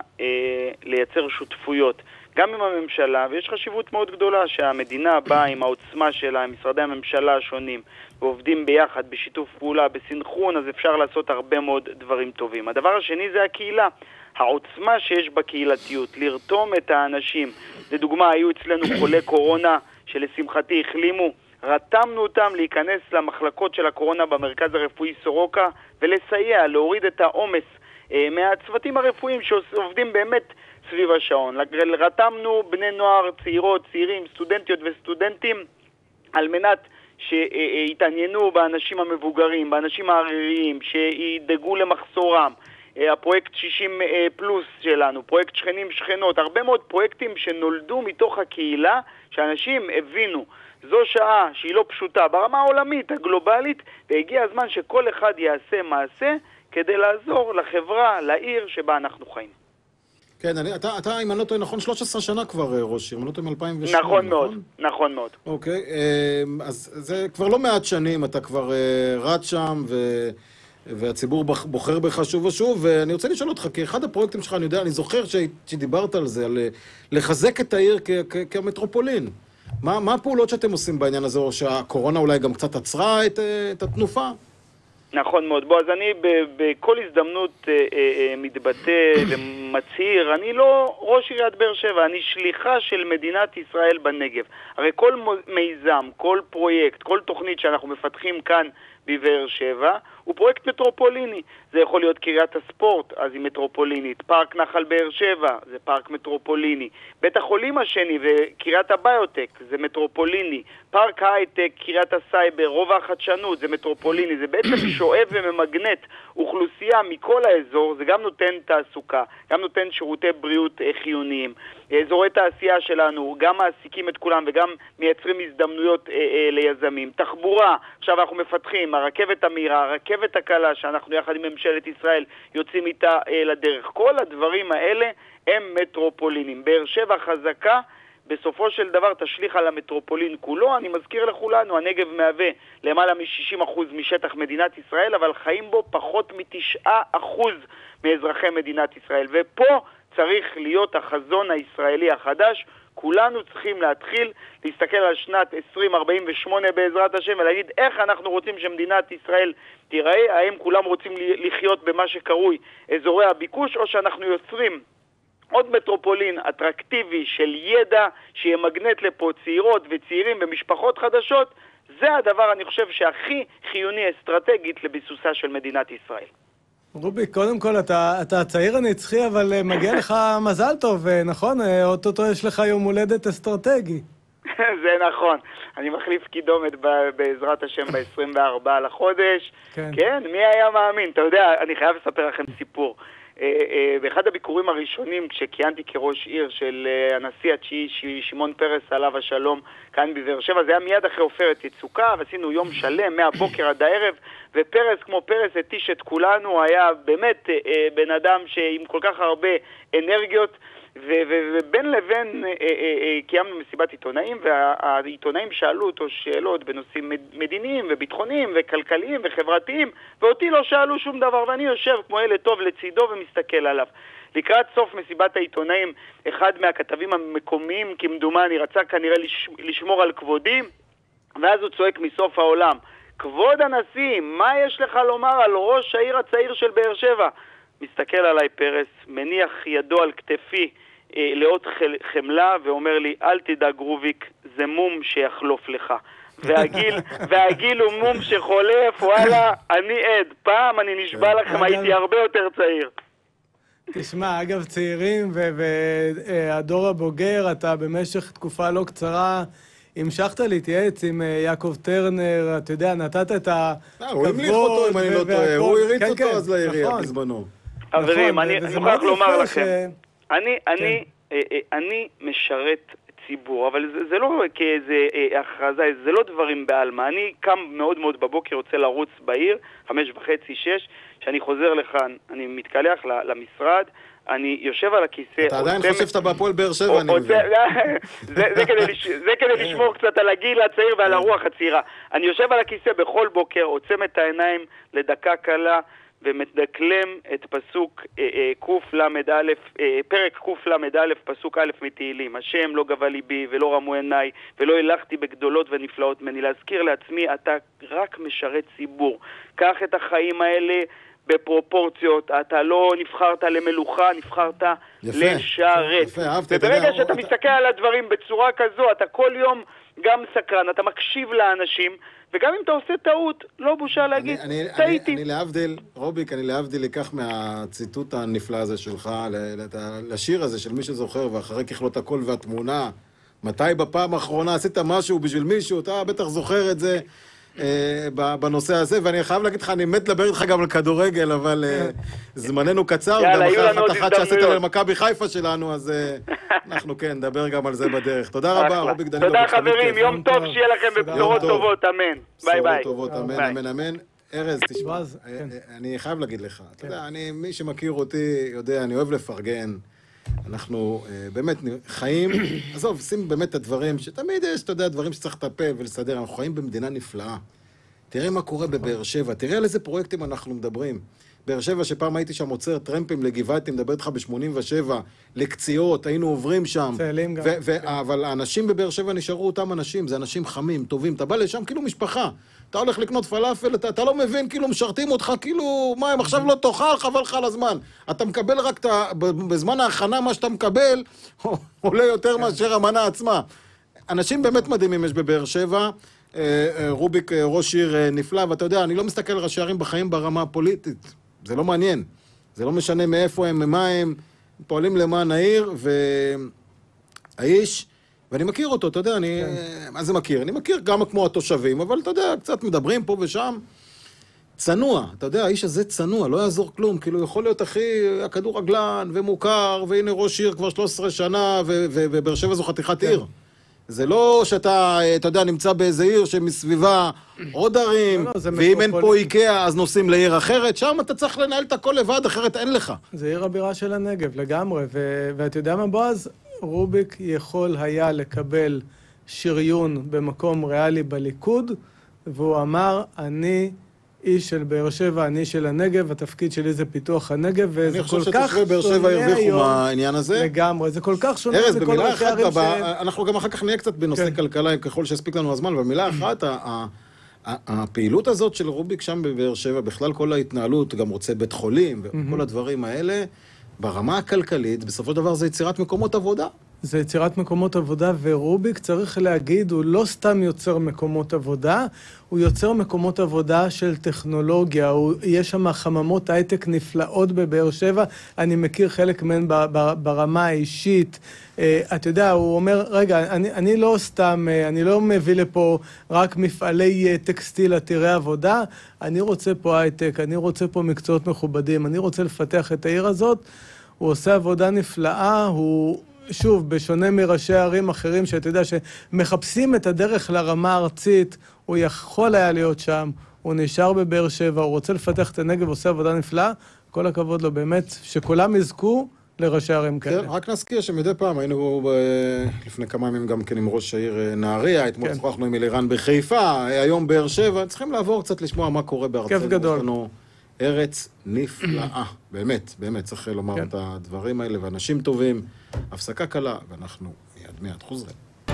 לייצר שותפויות, גם עם הממשלה, ויש חשיבות מאוד גדולה שהמדינה באה עם העוצמה שלה, עם משרדי הממשלה השונים, ועובדים ביחד, בשיתוף פעולה, בסנכרון, אז אפשר לעשות הרבה מאוד דברים טובים. הדבר השני זה הקהילה, העוצמה שיש בקהילתיות, לרתום את האנשים. לדוגמה, היו אצלנו חולי קורונה שלשמחתי החלימו, רתמנו אותם להיכנס למחלקות של הקורונה במרכז הרפואי סורוקה, ולסייע, להוריד את העומס אה, מהצוותים הרפואיים שעובדים באמת סביב השעון. רתמנו בני נוער, צעירות, צעירים, סטודנטיות וסטודנטים, על מנת שהתעניינו באנשים המבוגרים, באנשים העריריים, שידאגו למחסורם. הפרויקט שישים פלוס שלנו, פרויקט שכנים שכנות, הרבה מאוד פרויקטים שנולדו מתוך הקהילה, שאנשים הבינו. זו שעה שהיא לא פשוטה ברמה העולמית, הגלובלית, והגיע הזמן שכל אחד יעשה מעשה כדי לעזור לחברה, לעיר שבה אנחנו חיים. כן, אני, אתה, אתה, אם אני לא טועה, נכון, שלוש עשרה שנה כבר ראש עיר, אם אני לא טועה מ-אלפיים ושמונה, נכון? נכון מאוד, נכון מאוד. אוקיי, אז זה כבר לא מעט שנים, אתה כבר רץ שם, ו... והציבור בוחר בך שוב ושוב, ואני רוצה לשאול אותך, כי אחד הפרויקטים שלך, אני יודע, אני זוכר שדיברת על זה, על לחזק את העיר כ- כ- כמטרופולין. מה, מה הפעולות שאתם עושים בעניין הזה, או שהקורונה אולי גם קצת עצרה את, את התנופה? נכון מאוד. בוא, אז אני ב- בכל הזדמנות אה, אה, מתבטא ומצהיר, אני לא ראש עיריית באר שבע, אני שליחה של מדינת ישראל בנגב. הרי כל מיזם, כל פרויקט, כל תוכנית שאנחנו מפתחים כאן בבאר שבע, הוא פרויקט מטרופוליני. זה יכול להיות קריית הספורט, אז היא מטרופולינית. פארק נחל באר שבע, זה פארק מטרופוליני. בית החולים השני וקריית הביוטק, זה מטרופוליני. פארק הייטק, קריית הסייבר, רובע החדשנות, זה מטרופוליני. זה בעצם שואב וממגנט אוכלוסייה מכל האזור, זה גם נותן תעסוקה, גם נותן שירותי בריאות חיוניים. אזורי תעשייה שלנו, גם מעסיקים את כולם וגם מייצרים הזדמנויות אה, אה, ליזמים. תחבורה, עכשיו אנחנו מפתחים, הרכבת המהירה, הרכבת הקלה, שאנחנו יחד עם ממשלת ישראל יוצאים איתה אה, לדרך. כל הדברים האלה הם מטרופולינים. באר שבע חזקה, בסופו של דבר תשליך על המטרופולין כולו. אני מזכיר לכולנו, הנגב מהווה למעלה מ-שישים אחוז משטח מדינת ישראל, אבל חיים בו פחות מ-תשעה אחוז מאזרחי מדינת ישראל. ופה צריך להיות החזון הישראלי החדש. כולנו צריכים להתחיל להסתכל על שנת עשרים ארבעים ושמונה בעזרת השם ולהגיד איך אנחנו רוצים שמדינת ישראל תיראה. האם כולם רוצים לחיות במה שקרוי אזורי הביקוש, או שאנחנו יוצרים עוד מטרופולין אטרקטיבי של ידע שיהיה מגנט לפה צעירות וצעירים ומשפחות חדשות. זה הדבר, אני חושב, שהכי חיוני אסטרטגית לביסוסה של מדינת ישראל. רובי, קודם כל, אתה, אתה צעיר הנצחי, אבל מגיע לך מזל טוב, נכון? אוטוטו יש לך יום הולדת אסטרטגי. זה נכון. אני מחליף קידומת בעזרת השם ב-עשרים וארבעה לחודש. כן. כן, מי היה מאמין? אתה יודע, אני חייב לספר לכם סיפור. באחד הביקורים הראשונים כשכיהנתי כראש עיר של הנשיא התשיעי שמעון פרס עליו השלום כאן בבאר שבע, זה היה מיד אחרי עופרת יצוקה, ועשינו יום שלם מהבוקר עד הערב, ופרס כמו פרס התיש את כולנו, היה באמת בן אדם שעם כל כך הרבה אנרגיות, ובין לבין קיימנו מסיבת עיתונאים, והעיתונאים שאלו אותו שאלות בנושאים מדיניים וביטחוניים וכלכליים וחברתיים, ואותי לא שאלו שום דבר, ואני יושב כמו ילד טוב לצידו ומסתכל עליו. לקראת סוף מסיבת העיתונאים, אחד מהכתבים המקומיים כמדומני רצה כנראה לשמור על כבודי, ואז הוא צועק מסוף העולם, כבוד הנשיא, מה יש לך לומר על ראש העיר הצעיר של באר שבע? מסתכל עליי פרס, מניח ידו על כתפי אה, לאות חמלה ואומר לי, אל תדאג רוביק, זה מום שיחלוף לך. והגיל, והגיל הוא מום שחולף, וואלה, אני עד. פעם אני נשבע לכם, הייתי הרבה יותר צעיר. תשמע, אגב, צעירים והדור הבוגר, אתה במשך תקופה לא קצרה המשכת להתייעץ עם יעקב טרנר, אתה יודע, נתת את הכבוד. הוא המליך אותו, אם אני לא טועה, הוא הריץ אותו אז לעירייה בזמנו. חברים, אני מוכרח לומר לכם, אני משרת ציבור, אבל זה לא כאיזה הכרזה, זה לא דברים בעלמא. אני קם מאוד מאוד בבוקר, רוצה לרוץ בעיר, חמש וחצי, שש, שאני חוזר לכאן, אני מתקלח למשרד, אני יושב על הכיסא... אתה עדיין חושב שאתה בהפועל באר שבע, אני מבין. זה כדי לשמור קצת על הגיל הצעיר ועל הרוח הצעירה. אני יושב על הכיסא בכל בוקר, עוצם את העיניים לדקה קלה, ומדקלם את פסוק קוף למד א', פרק קוף למד א', פסוק א' מתהילים. השם לא גבה ליבי ולא רמו עיניי ולא הלכתי בגדולות ונפלאות מני. להזכיר לעצמי, אתה רק משרת ציבור. קח את החיים האלה בפרופורציות, אתה לא נבחרת למלוכה, נבחרת יפה, לשרת. יפה, אהבתי. וברגע שאתה מסתכל על הדברים בצורה כזו, אתה כל יום גם סקרן, אתה מקשיב לאנשים, וגם אם אתה עושה טעות, לא בושה להגיד, טעיתי. אני להבדיל, רוביק, אני להבדיל לקח מהציטוט הנפלא הזה שלך, לשיר הזה של מי שזוכר, ואחרי ככלות הכל והתמונה, מתי בפעם האחרונה עשית משהו בשביל מישהו, אתה בטח זוכר את זה בנושא הזה, ואני חייב להגיד לך, אני מת לדבר איתך גם על כדורגל, אבל זמננו קצר, גם אחרי אחת אחת שעשית למכבי חיפה שלנו, אז אנחנו כן, נדבר גם על זה בדרך. תודה רבה, רוביק דנילוביץ'. תודה חברים, יום טוב, שיהיה לכם בבשורות טובות, אמן. ביי ביי. בשורות טובות, אמן, אמן, אמן. ארז, תשמע, אני חייב להגיד לך, אתה יודע, מי שמכיר אותי יודע, אני אוהב לפרגן. אנחנו באמת חיים, עזוב, שים באמת את הדברים שתמיד יש, אתה יודע, דברים שצריך לטפל ולסדר. אנחנו חיים במדינה נפלאה. תראה מה קורה בבאר שבע, תראה על איזה פרויקטים אנחנו מדברים. באר שבע שפעם הייתי שם עוצר טרמפים לגבעתי, מדבר איתך ב-שמונים ושבע, לקציעות, היינו עוברים שם. צאלים גם. אבל האנשים בבאר שבע נשארו אותם אנשים, זה אנשים חמים, טובים. אתה בא לשם כאילו משפחה. אתה הולך לקנות פלאפל, אתה, אתה לא מבין, כאילו משרתים אותך, כאילו, מה, הם עכשיו לא תאכל, חבל לך על הזמן. אתה מקבל רק, אתה, בזמן ההכנה, מה שאתה מקבל, עולה יותר מאשר המנה עצמה. אנשים באמת מדהימים יש בבאר שבע, רוביק ראש עיר נפלא, ואתה יודע, אני לא מסתכל על ראשי ערים בחיים ברמה הפוליטית. זה לא מעניין. זה לא משנה מאיפה הם, ממה הם, פועלים למען העיר, והאיש, ואני מכיר אותו, אתה יודע, אני... מה זה מכיר? אני מכיר גם כמו התושבים, אבל אתה יודע, קצת מדברים פה ושם. צנוע, אתה יודע, האיש הזה צנוע, לא יעזור כלום, כאילו יכול להיות הכי הכדורגלן ומוכר, והנה ראש עיר כבר שלוש עשרה שנה, ובאר שבע זו חתיכת עיר. זה לא שאתה, אתה יודע, נמצא באיזה עיר שמסביבה עוד ערים, ואם אין פה איקאה, אז נוסעים לעיר אחרת, שם אתה צריך לנהל את הכל לבד, אחרת אין לך. זה עיר הבירה של הנגב, לגמרי, ואתה יודע מה, בועז? רוביק יכול היה לקבל שריון במקום ריאלי בליכוד, והוא אמר, אני איש של באר שבע, אני של הנגב, התפקיד שלי זה פיתוח הנגב, וזה כל כך שונה היום. אני חושב שתושבי באר שבע הרוויחו מהעניין הזה. לגמרי, זה כל כך שונה. ארז, במילה אחת, אנחנו גם אחר כך נהיה קצת בנושא כלכלה, ככל שהספיק לנו הזמן, אבל במילה אחת, הפעילות הזאת של רוביק שם בבאר שבע, בכלל כל ההתנהלות, גם רוצה בית חולים, וכל הדברים האלה, ברמה הכלכלית, בסופו של דבר זה יצירת מקומות עבודה. זה יצירת מקומות עבודה, ורוביק צריך להגיד, הוא לא סתם יוצר מקומות עבודה, הוא יוצר מקומות עבודה של טכנולוגיה, הוא, יש שם חממות הייטק נפלאות בבאר שבע, אני מכיר חלק מהן ברמה האישית, אתה יודע, הוא אומר, רגע, אני, אני לא סתם, אני לא מביא לפה רק מפעלי טקסטיל עתירי עבודה, אני רוצה פה הייטק, אני רוצה פה מקצועות מכובדים, אני רוצה לפתח את העיר הזאת, הוא עושה עבודה נפלאה, הוא... שוב, בשונה מראשי ערים אחרים, שאתה יודע שמחפשים את הדרך לרמה הארצית, הוא יכול היה להיות שם, הוא נשאר בבאר שבע, הוא רוצה לפתח את הנגב, עושה עבודה נפלאה, כל הכבוד לו באמת, שכולם יזכו לראשי ערים כאלה. כן, רק נזכיר שמדי פעם היינו ב... לפני כמה ימים גם כן עם ראש העיר נהריה, אתמול שוחחנו עם אלירן בחיפה, היום באר שבע, צריכים לעבור קצת לשמוע מה קורה בארצנו. כיף גדול. יש לנו ארץ נפלאה, באמת, באמת, צריך לומר כן. את הדברים האלה, ואנשים טובים, הפסקה קלה, ואנחנו מיד מיד חוזרים.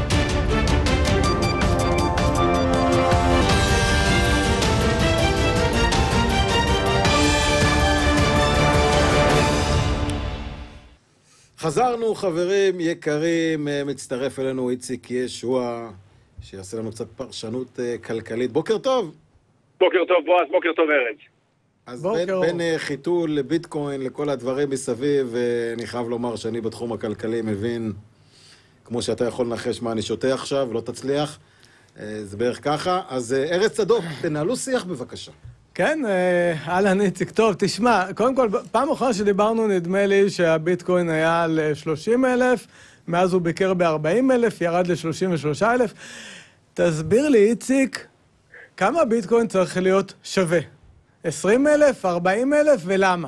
חזרנו, חברים יקרים, מצטרף אלינו איציק ישוע, שיעשה לנו קצת פרשנות כלכלית. בוקר טוב. בוקר טוב, בועז, בוקר טוב, ארז. אז בין, בין חיתול לביטקוין, לכל הדברים מסביב, אני חייב לומר שאני בתחום הכלכלי מבין, כמו שאתה יכול לנחש מה אני שותה עכשיו, לא תצליח, זה בערך ככה. אז ארץ צדוק, תנהלו שיח בבקשה. כן, אהלן איציק, טוב, תשמע, קודם כל, פעם אחרונה שדיברנו, נדמה לי שהביטקוין היה על שלושים אלף, מאז הוא ביקר ב-ארבעים אלף, ירד ל-שלושים ושלושה אלף. תסביר לי, איציק, כמה ביטקוין צריך להיות שווה? עשרים אלף, ארבעים אלף, ולמה?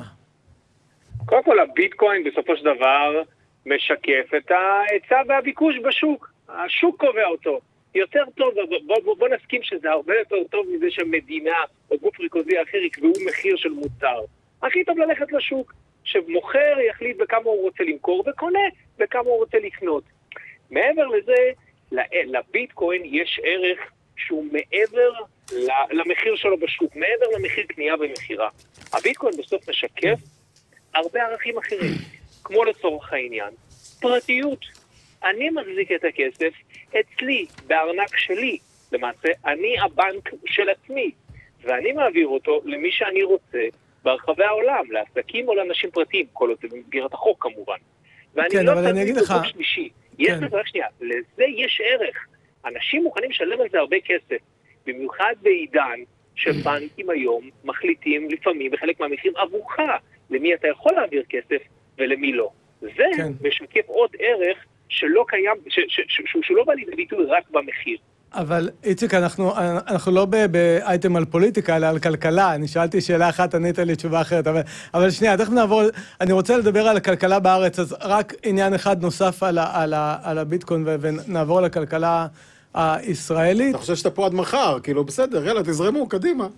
קודם כל, הביטקוין בסופו של דבר משקף את ההיצע והביקוש בשוק. השוק קובע אותו. יותר טוב, בוא, בוא, בוא נסכים שזה הרבה יותר טוב מזה שמדינה או גוף ריכוזי אחר יקבעו מחיר של מוצר. הכי טוב ללכת לשוק, שמוכר יחליט בכמה הוא רוצה למכור וקונה בכמה הוא רוצה לקנות. מעבר לזה, לביטקוין יש ערך שהוא מעבר למחיר שלו בשוק, מעבר למחיר קנייה ומחירה. הביטקוין בסוף משקף הרבה ערכים אחרים, כמו לצורך העניין, פרטיות. אני מחזיק את הכסף אצלי, בארנק שלי. למעשה, אני הבנק של עצמי, ואני מעביר אותו למי שאני רוצה ברחבי העולם, לעסקים או לאנשים פרטיים, כל עוד זה במסגרת החוק כמובן. ואני כן, לא אבל אני אגיד לך... שלישי. יש כן. לזה, רק שנייה, לזה יש ערך. אנשים מוכנים לשלם על זה הרבה כסף, במיוחד בעידן שבנקים היום מחליטים לפעמים בחלק מהמחירים עבורך, למי אתה יכול להעביר כסף ולמי לא. זה כן. משקף עוד ערך שלא קיים, ש, ש, ש, ש, שהוא לא בא לידי ביטוי רק במחיר. אבל איציק, אנחנו, אנחנו לא באייטם על פוליטיקה, אלא על כלכלה. אני שאלתי שאלה אחת, ענית לי תשובה אחרת. אבל, אבל שנייה, תכף נעבור, אני רוצה לדבר על הכלכלה בארץ, אז רק עניין אחד נוסף על, ה, על, ה, על הביטקוין, ונעבור לכלכלה הישראלית. אתה חושב שאתה פה עד מחר, כאילו בסדר, יאללה, תזרמו, קדימה.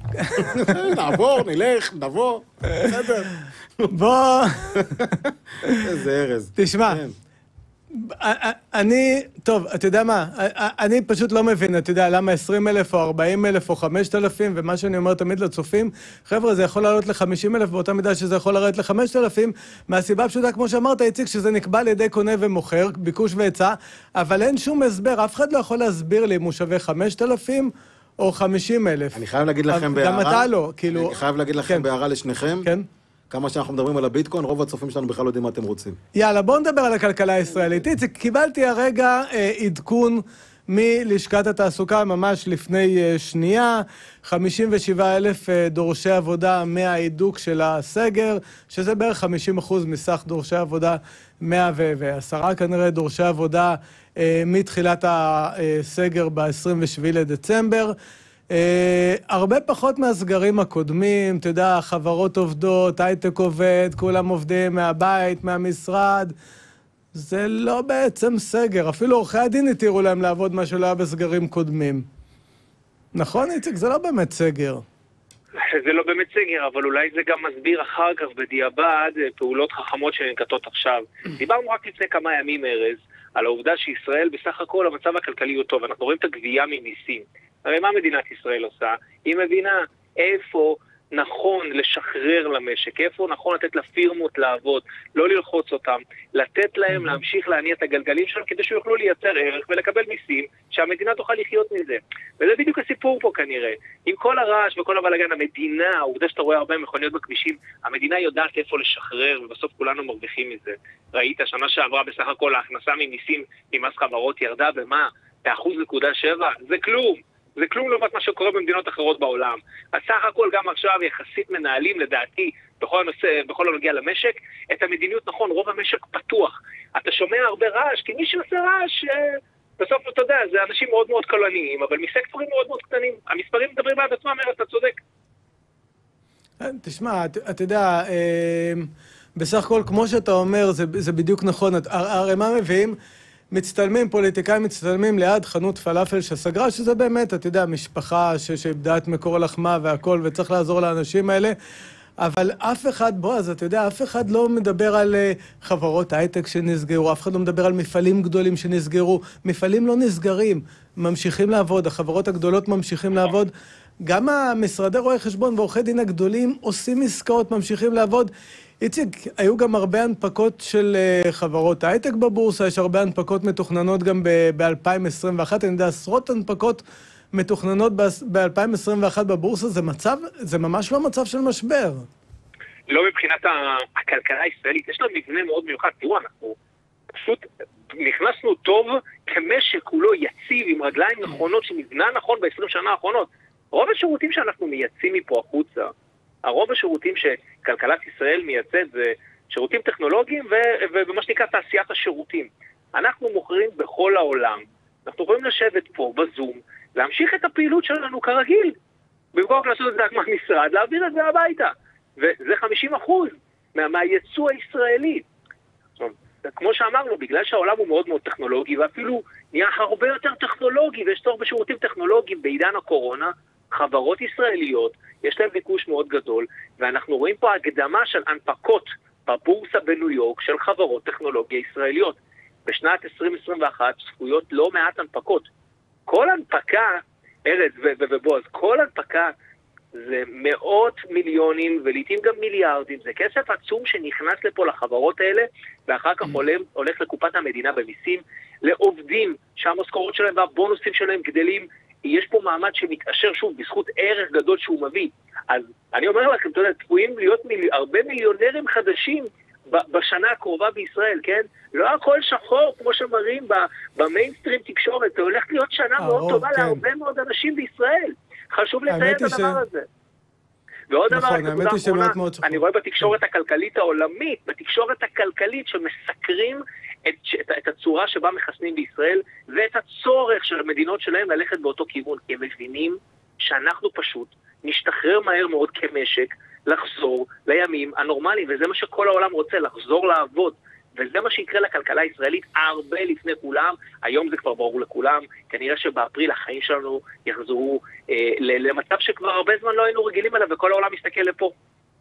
נעבור, נלך, נבוא, בסדר. בוא. איזה ארז. תשמע. אני, טוב, אתה יודע מה, אני פשוט לא מבין, אתה יודע, למה עשרים אלף או ארבעים אלף או חמשת אלפים, ומה שאני אומר תמיד לצופים, חבר'ה, זה יכול לעלות ל-חמישים אלף באותה מידה שזה יכול לרדת ל-חמשת אלפים, מהסיבה פשוטה, כמו שאמרת, איציק, שזה נקבע על ידי קונה ומוכר, ביקוש והיצע, אבל אין שום הסבר, אף אחד לא יכול להסביר לי אם הוא שווה חמשת אלפים או חמישים אלף. אני חייב להגיד לכם בהערה, גם אתה לא, כאילו... אני חייב להגיד לכם בהערה לשניכם, כן. כמה שאנחנו מדברים על הביטקוין, רוב הצופים שלנו בכלל לא יודעים מה אתם רוצים. יאללה, בואו נדבר על הכלכלה הישראלית. איציק, קיבלתי הרגע אה, עדכון מלשכת התעסוקה ממש לפני אה, שנייה, חמישים ושבעה אלף אה, דורשי עבודה מהעידוק של הסגר, שזה בערך חמישים אחוז מסך דורשי עבודה, מאה ועשרה כנראה דורשי עבודה אה, מתחילת הסגר ב-עשרים ושבעה לדצמבר. Uh, הרבה פחות מהסגרים הקודמים, אתה יודע, חברות עובדות, הייטק עובד, כולם עובדים מהבית, מהמשרד. זה לא בעצם סגר, אפילו עורכי הדין התירו להם לעבוד מה שלא היה בסגרים קודמים. נכון, איציק? זה לא באמת סגר. זה לא באמת סגר, אבל אולי זה גם מסביר אחר כך בדיעבד פעולות חכמות שננקטות עכשיו. דיברנו רק לפני כמה ימים, ארז, על העובדה שישראל בסך הכל המצב הכלכלי הוא טוב, אנחנו רואים את הגבייה ממיסים. הרי מה מדינת ישראל עושה? היא מבינה איפה נכון לשחרר למשק, איפה נכון לתת לפירמות לעבוד, לא ללחוץ אותם, לתת להם להמשיך להניע את הגלגלים שלהם כדי שיוכלו לייצר ערך ולקבל מיסים שהמדינה תוכל לחיות מזה. וזה בדיוק הסיפור פה כנראה. עם כל הרעש וכל הבלגן, המדינה, העובדה שאתה רואה הרבה מכוניות בכבישים, המדינה יודעת איפה לשחרר ובסוף כולנו מרוויחים מזה. ראית, שנה שעברה בסך הכל ההכנסה ממיסים ממס חברות ירדה במה? באחוז נקודה שבע? זה כלום. זה כלום לעומת מה שקורה במדינות אחרות בעולם. אז סך הכל גם עכשיו יחסית מנהלים, לדעתי, בכל הנושא, בכל הנוגע למשק, את המדיניות נכון, רוב המשק פתוח. אתה שומע הרבה רעש, כי מי שעושה רעש, בסוף אתה יודע, זה אנשים מאוד מאוד קולניים, אבל מסקטורים מאוד מאוד קטנים. המספרים מדברים בעד עצמם, אתה צודק. תשמע, אתה יודע, בסך הכל, כמו שאתה אומר, זה בדיוק נכון. הרי מה מביאים? מצטלמים, פוליטיקאים מצטלמים ליד חנות פלאפל שסגרה, שזה באמת, אתה יודע, משפחה שאיבדה את מקור לחמה והכל, וצריך לעזור לאנשים האלה. אבל אף אחד, בוא, אז אתה יודע, אף אחד לא מדבר על uh, חברות הייטק שנסגרו, אף אחד לא מדבר על מפעלים גדולים שנסגרו. מפעלים לא נסגרים, ממשיכים לעבוד, החברות הגדולות ממשיכים לעבוד. גם המשרדי רואי חשבון ועורכי דין הגדולים עושים עסקאות, ממשיכים לעבוד. איציק, היו גם הרבה הנפקות של uh, חברות הייטק בבורסה, יש הרבה הנפקות מתוכננות גם ב-אלפיים עשרים ואחת, אני יודע, עשרות הנפקות מתוכננות ב-אלפיים עשרים ואחת בבורסה, זה מצב, זה ממש לא מצב של משבר. לא מבחינת הכלכלה הישראלית, יש לה מבנה מאוד מיוחד. תראו, אנחנו פשוט נכנסנו טוב כמשק, הוא לא יציב, עם רגליים נכונות, שמבנה נכון ב-עשרים שנה האחרונות. רוב השירותים שאנחנו מייצאים מפה החוצה, הרוב השירותים שכלכלת ישראל מייצאת זה שירותים טכנולוגיים ומה שנקרא תעשיית השירותים. אנחנו מוכרים בכל העולם. אנחנו יכולים לשבת פה בזום, להמשיך את הפעילות שלנו כרגיל. במקום לעשות את זה רק מהמשרד, להעביר את זה הביתה. וזה חמישים אחוז מה, מהייצוא הישראלי. זאת אומרת, כמו שאמרנו, בגלל שהעולם הוא מאוד מאוד טכנולוגי, ואפילו נהיה הרבה יותר טכנולוגי, ויש צורך בשירותים טכנולוגיים בעידן הקורונה, חברות ישראליות, יש להם ביקוש מאוד גדול, ואנחנו רואים פה הקדמה של הנפקות בבורסה בניו יורק של חברות טכנולוגיה ישראליות. בשנת עשרים עשרים ואחת צפויות לא מעט הנפקות. כל הנפקה, ארז ובועז, כל הנפקה זה מאות מיליונים ולעיתים גם מיליארדים. זה כסף עצום שנכנס לפה לחברות האלה, ואחר כך הולך לקופת המדינה במיסים, לעובדים שהמשכורות שלהם והבונוסים שלהם גדלים. יש פה מעמד שמתאשר שוב בזכות ערך גדול שהוא מביא. אז אני אומר לכם, אתה יודע, צפויים להיות מיל... הרבה מיליונרים חדשים בשנה הקרובה בישראל, כן? לא הכל שחור כמו שמראים במיינסטרים תקשורת, זה הולך להיות שנה מאוד טובה להרבה מאוד אנשים בישראל. חשוב לציין את הדבר הזה. ועוד דבר, נקודה אחרונה, אני רואה בתקשורת הכלכלית העולמית, בתקשורת הכלכלית שמסקרים את, את, את הצורה שבה מחסנים בישראל, ואת הצורך של המדינות שלהם ללכת באותו כיוון, כי הם מבינים שאנחנו פשוט נשתחרר מהר מאוד כמשק, לחזור לימים הנורמליים, וזה מה שכל העולם רוצה, לחזור לעבוד, וזה מה שיקרה לכלכלה הישראלית הרבה לפני כולם. היום זה כבר ברור לכולם, כנראה שבאפריל החיים שלנו יחזרו אה, למצב שכבר הרבה זמן לא היינו רגילים אליו, וכל העולם מסתכל לפה.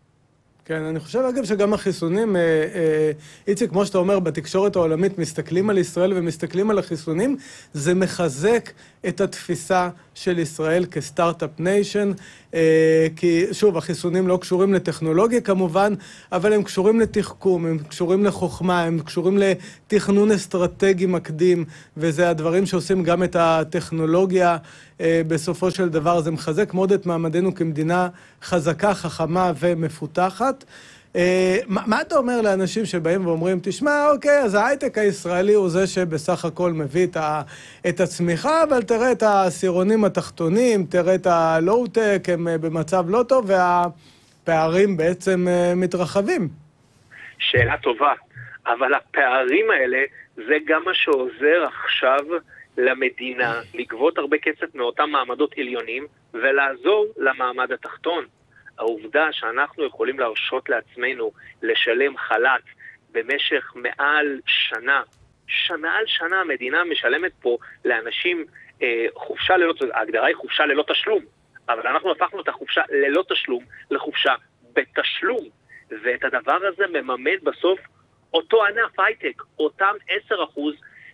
כן, אני חושב אגב שגם החיסונים, אה, אה, איציק, כמו שאתה אומר, בתקשורת העולמית מסתכלים על ישראל ומסתכלים על החיסונים, זה מחזק את התפיסה של ישראל כסטארט-אפ ניישן, אה, כי שוב, החיסונים לא קשורים לטכנולוגיה כמובן, אבל הם קשורים לתחכום, הם קשורים לחוכמה, הם קשורים לתכנון אסטרטגי מקדים, וזה הדברים שעושים גם את הטכנולוגיה. אה, בסופו של דבר זה מחזק מאוד את מעמדנו כמדינה חזקה, חכמה ומפותחת. אה, מה, מה אתה אומר לאנשים שבאים ואומרים, תשמע, אוקיי, אז ההייטק הישראלי הוא זה שבסך הכל מביא את, ה, את הצמיחה, אבל תראה את העשירונים התחתונים, תראה את הלואו-טק, הם במצב לא טוב, והפערים בעצם מתרחבים. שאלה טובה, אבל הפערים האלה זה גם מה שעוזר עכשיו למדינה לגבות הרבה כסף מאותם מעמדות עליונים, ולעזור למעמד התחתון. העובדה שאנחנו יכולים להרשות לעצמנו לשלם חל"ת במשך מעל שנה, מעל שנה המדינה משלמת פה לאנשים אה, חופשה ללא, ההגדרה היא חופשה ללא תשלום, אבל אנחנו הפכנו את החופשה ללא תשלום לחופשה בתשלום, ואת הדבר הזה מממן בסוף אותו ענף הייטק, אותם עשרה אחוז,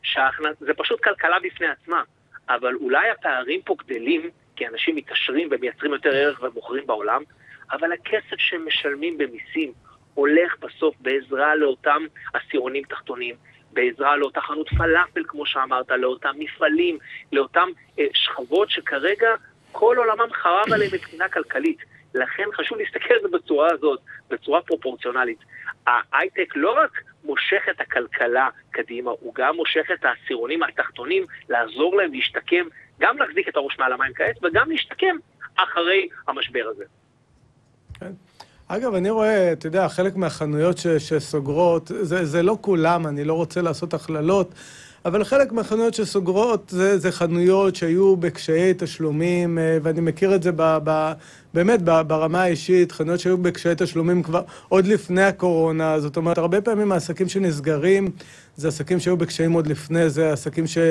זה פשוט כלכלה בפני עצמה, אבל אולי הפערים פה גדלים, כי אנשים מתעשרים ומייצרים יותר ערך ומוכרים בעולם, אבל הכסף שהם משלמים במיסים הולך בסוף בעזרה לאותם עשירונים תחתונים, בעזרה לאותה חנות פלאפל, כמו שאמרת, לאותם מפעלים, לאותם אה, שכבות שכרגע כל עולמם חרב עליהם מבחינה כלכלית. לכן חשוב להסתכל על זה בצורה הזאת, בצורה פרופורציונלית. ההייטק לא רק מושך את הכלכלה קדימה, הוא גם מושך את העשירונים התחתונים, לעזור להם להשתקם, גם להחזיק את הראש מעל המים כעת, וגם להשתקם אחרי המשבר הזה. כן. אגב, אני רואה, אתה יודע, חלק מהחנויות ש, שסוגרות, זה, זה לא כולם, אני לא רוצה לעשות הכללות, אבל חלק מהחנויות שסוגרות זה, זה חנויות שהיו בקשיי תשלומים, ואני מכיר את זה ב, ב, באמת ב, ברמה האישית, חנויות שהיו בקשיי תשלומים כבר עוד לפני הקורונה, זאת אומרת, הרבה פעמים העסקים שנסגרים, זה עסקים שהיו בקשיים עוד לפני, זה עסקים שלא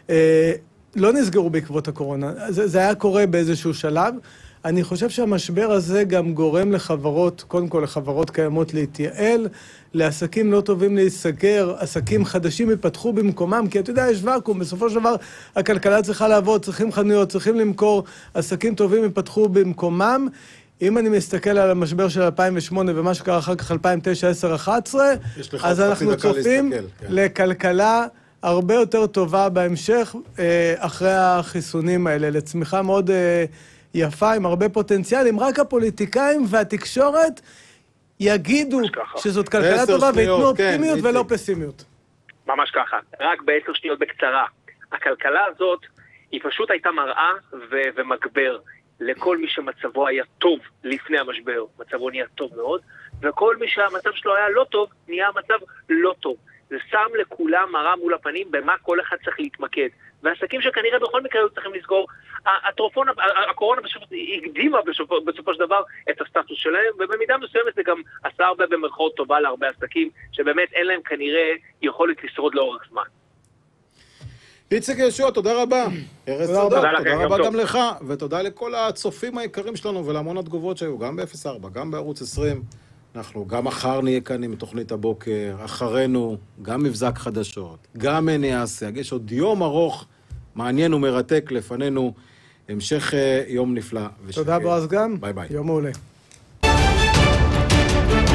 אה, נסגרו בעקבות הקורונה, זה, זה היה קורה באיזשהו שלב. אני חושב שהמשבר הזה גם גורם לחברות, קודם כל לחברות קיימות להתייעל, לעסקים לא טובים להיסגר, עסקים חדשים יפתחו במקומם, כי אתה יודע, יש ואקום, בסופו של דבר הכלכלה צריכה לעבוד, צריכים חנויות, צריכים למכור, עסקים טובים יפתחו במקומם. אם אני מסתכל על המשבר של אלפיים ושמונה ומה שקרה אחר כך אלפיים ותשע, עשר, אחת עשרה, אז אנחנו צופים לכלכלה הרבה יותר טובה בהמשך, אחרי החיסונים האלה, לצמיחה מאוד יפה, עם הרבה פוטנציאלים. רק הפוליטיקאים והתקשורת יגידו שזאת כלכלה טובה ויתנו אופטימיות ולא פסימיות. ממש ככה. רק בעשר שניות בקצרה. הכלכלה הזאת היא פשוט הייתה מראה ו- ומגבר לכל מי שמצבו היה טוב לפני המשבר. מצבו נהיה טוב מאוד, וכל מי שהמצב שלו היה לא טוב, נהיה מצב לא טוב. זה שם לכולם מראה מול הפנים במה כל אחד צריך להתמקד. והעסקים שכנראה בכל מקרה היו צריכים לסגור, הטרופון, הקורונה פשוט הקדימה בסופו של דבר את הסטטוס שלהם, ובמידה מסוימת זה גם עשה הרבה במרכאות טובה להרבה עסקים, שבאמת אין להם כנראה יכולת לשרוד לאורך זמן. איציק יהושע, תודה רבה. ארז צדוק, תודה רבה גם לך, ותודה לכל הצופים היקרים שלנו ולהמון התגובות שהיו, גם ב-אפס ארבע, גם בערוץ עשרים. אנחנו גם מחר נהיה כאן עם תוכנית הבוקר, אחרינו גם מבזק חדשות, גם נהיה סייג. יש עוד יום ארוך, מעניין ומרתק לפנינו. המשך יום נפלא. תודה בועז גם. ביי ביי. יום מעולה.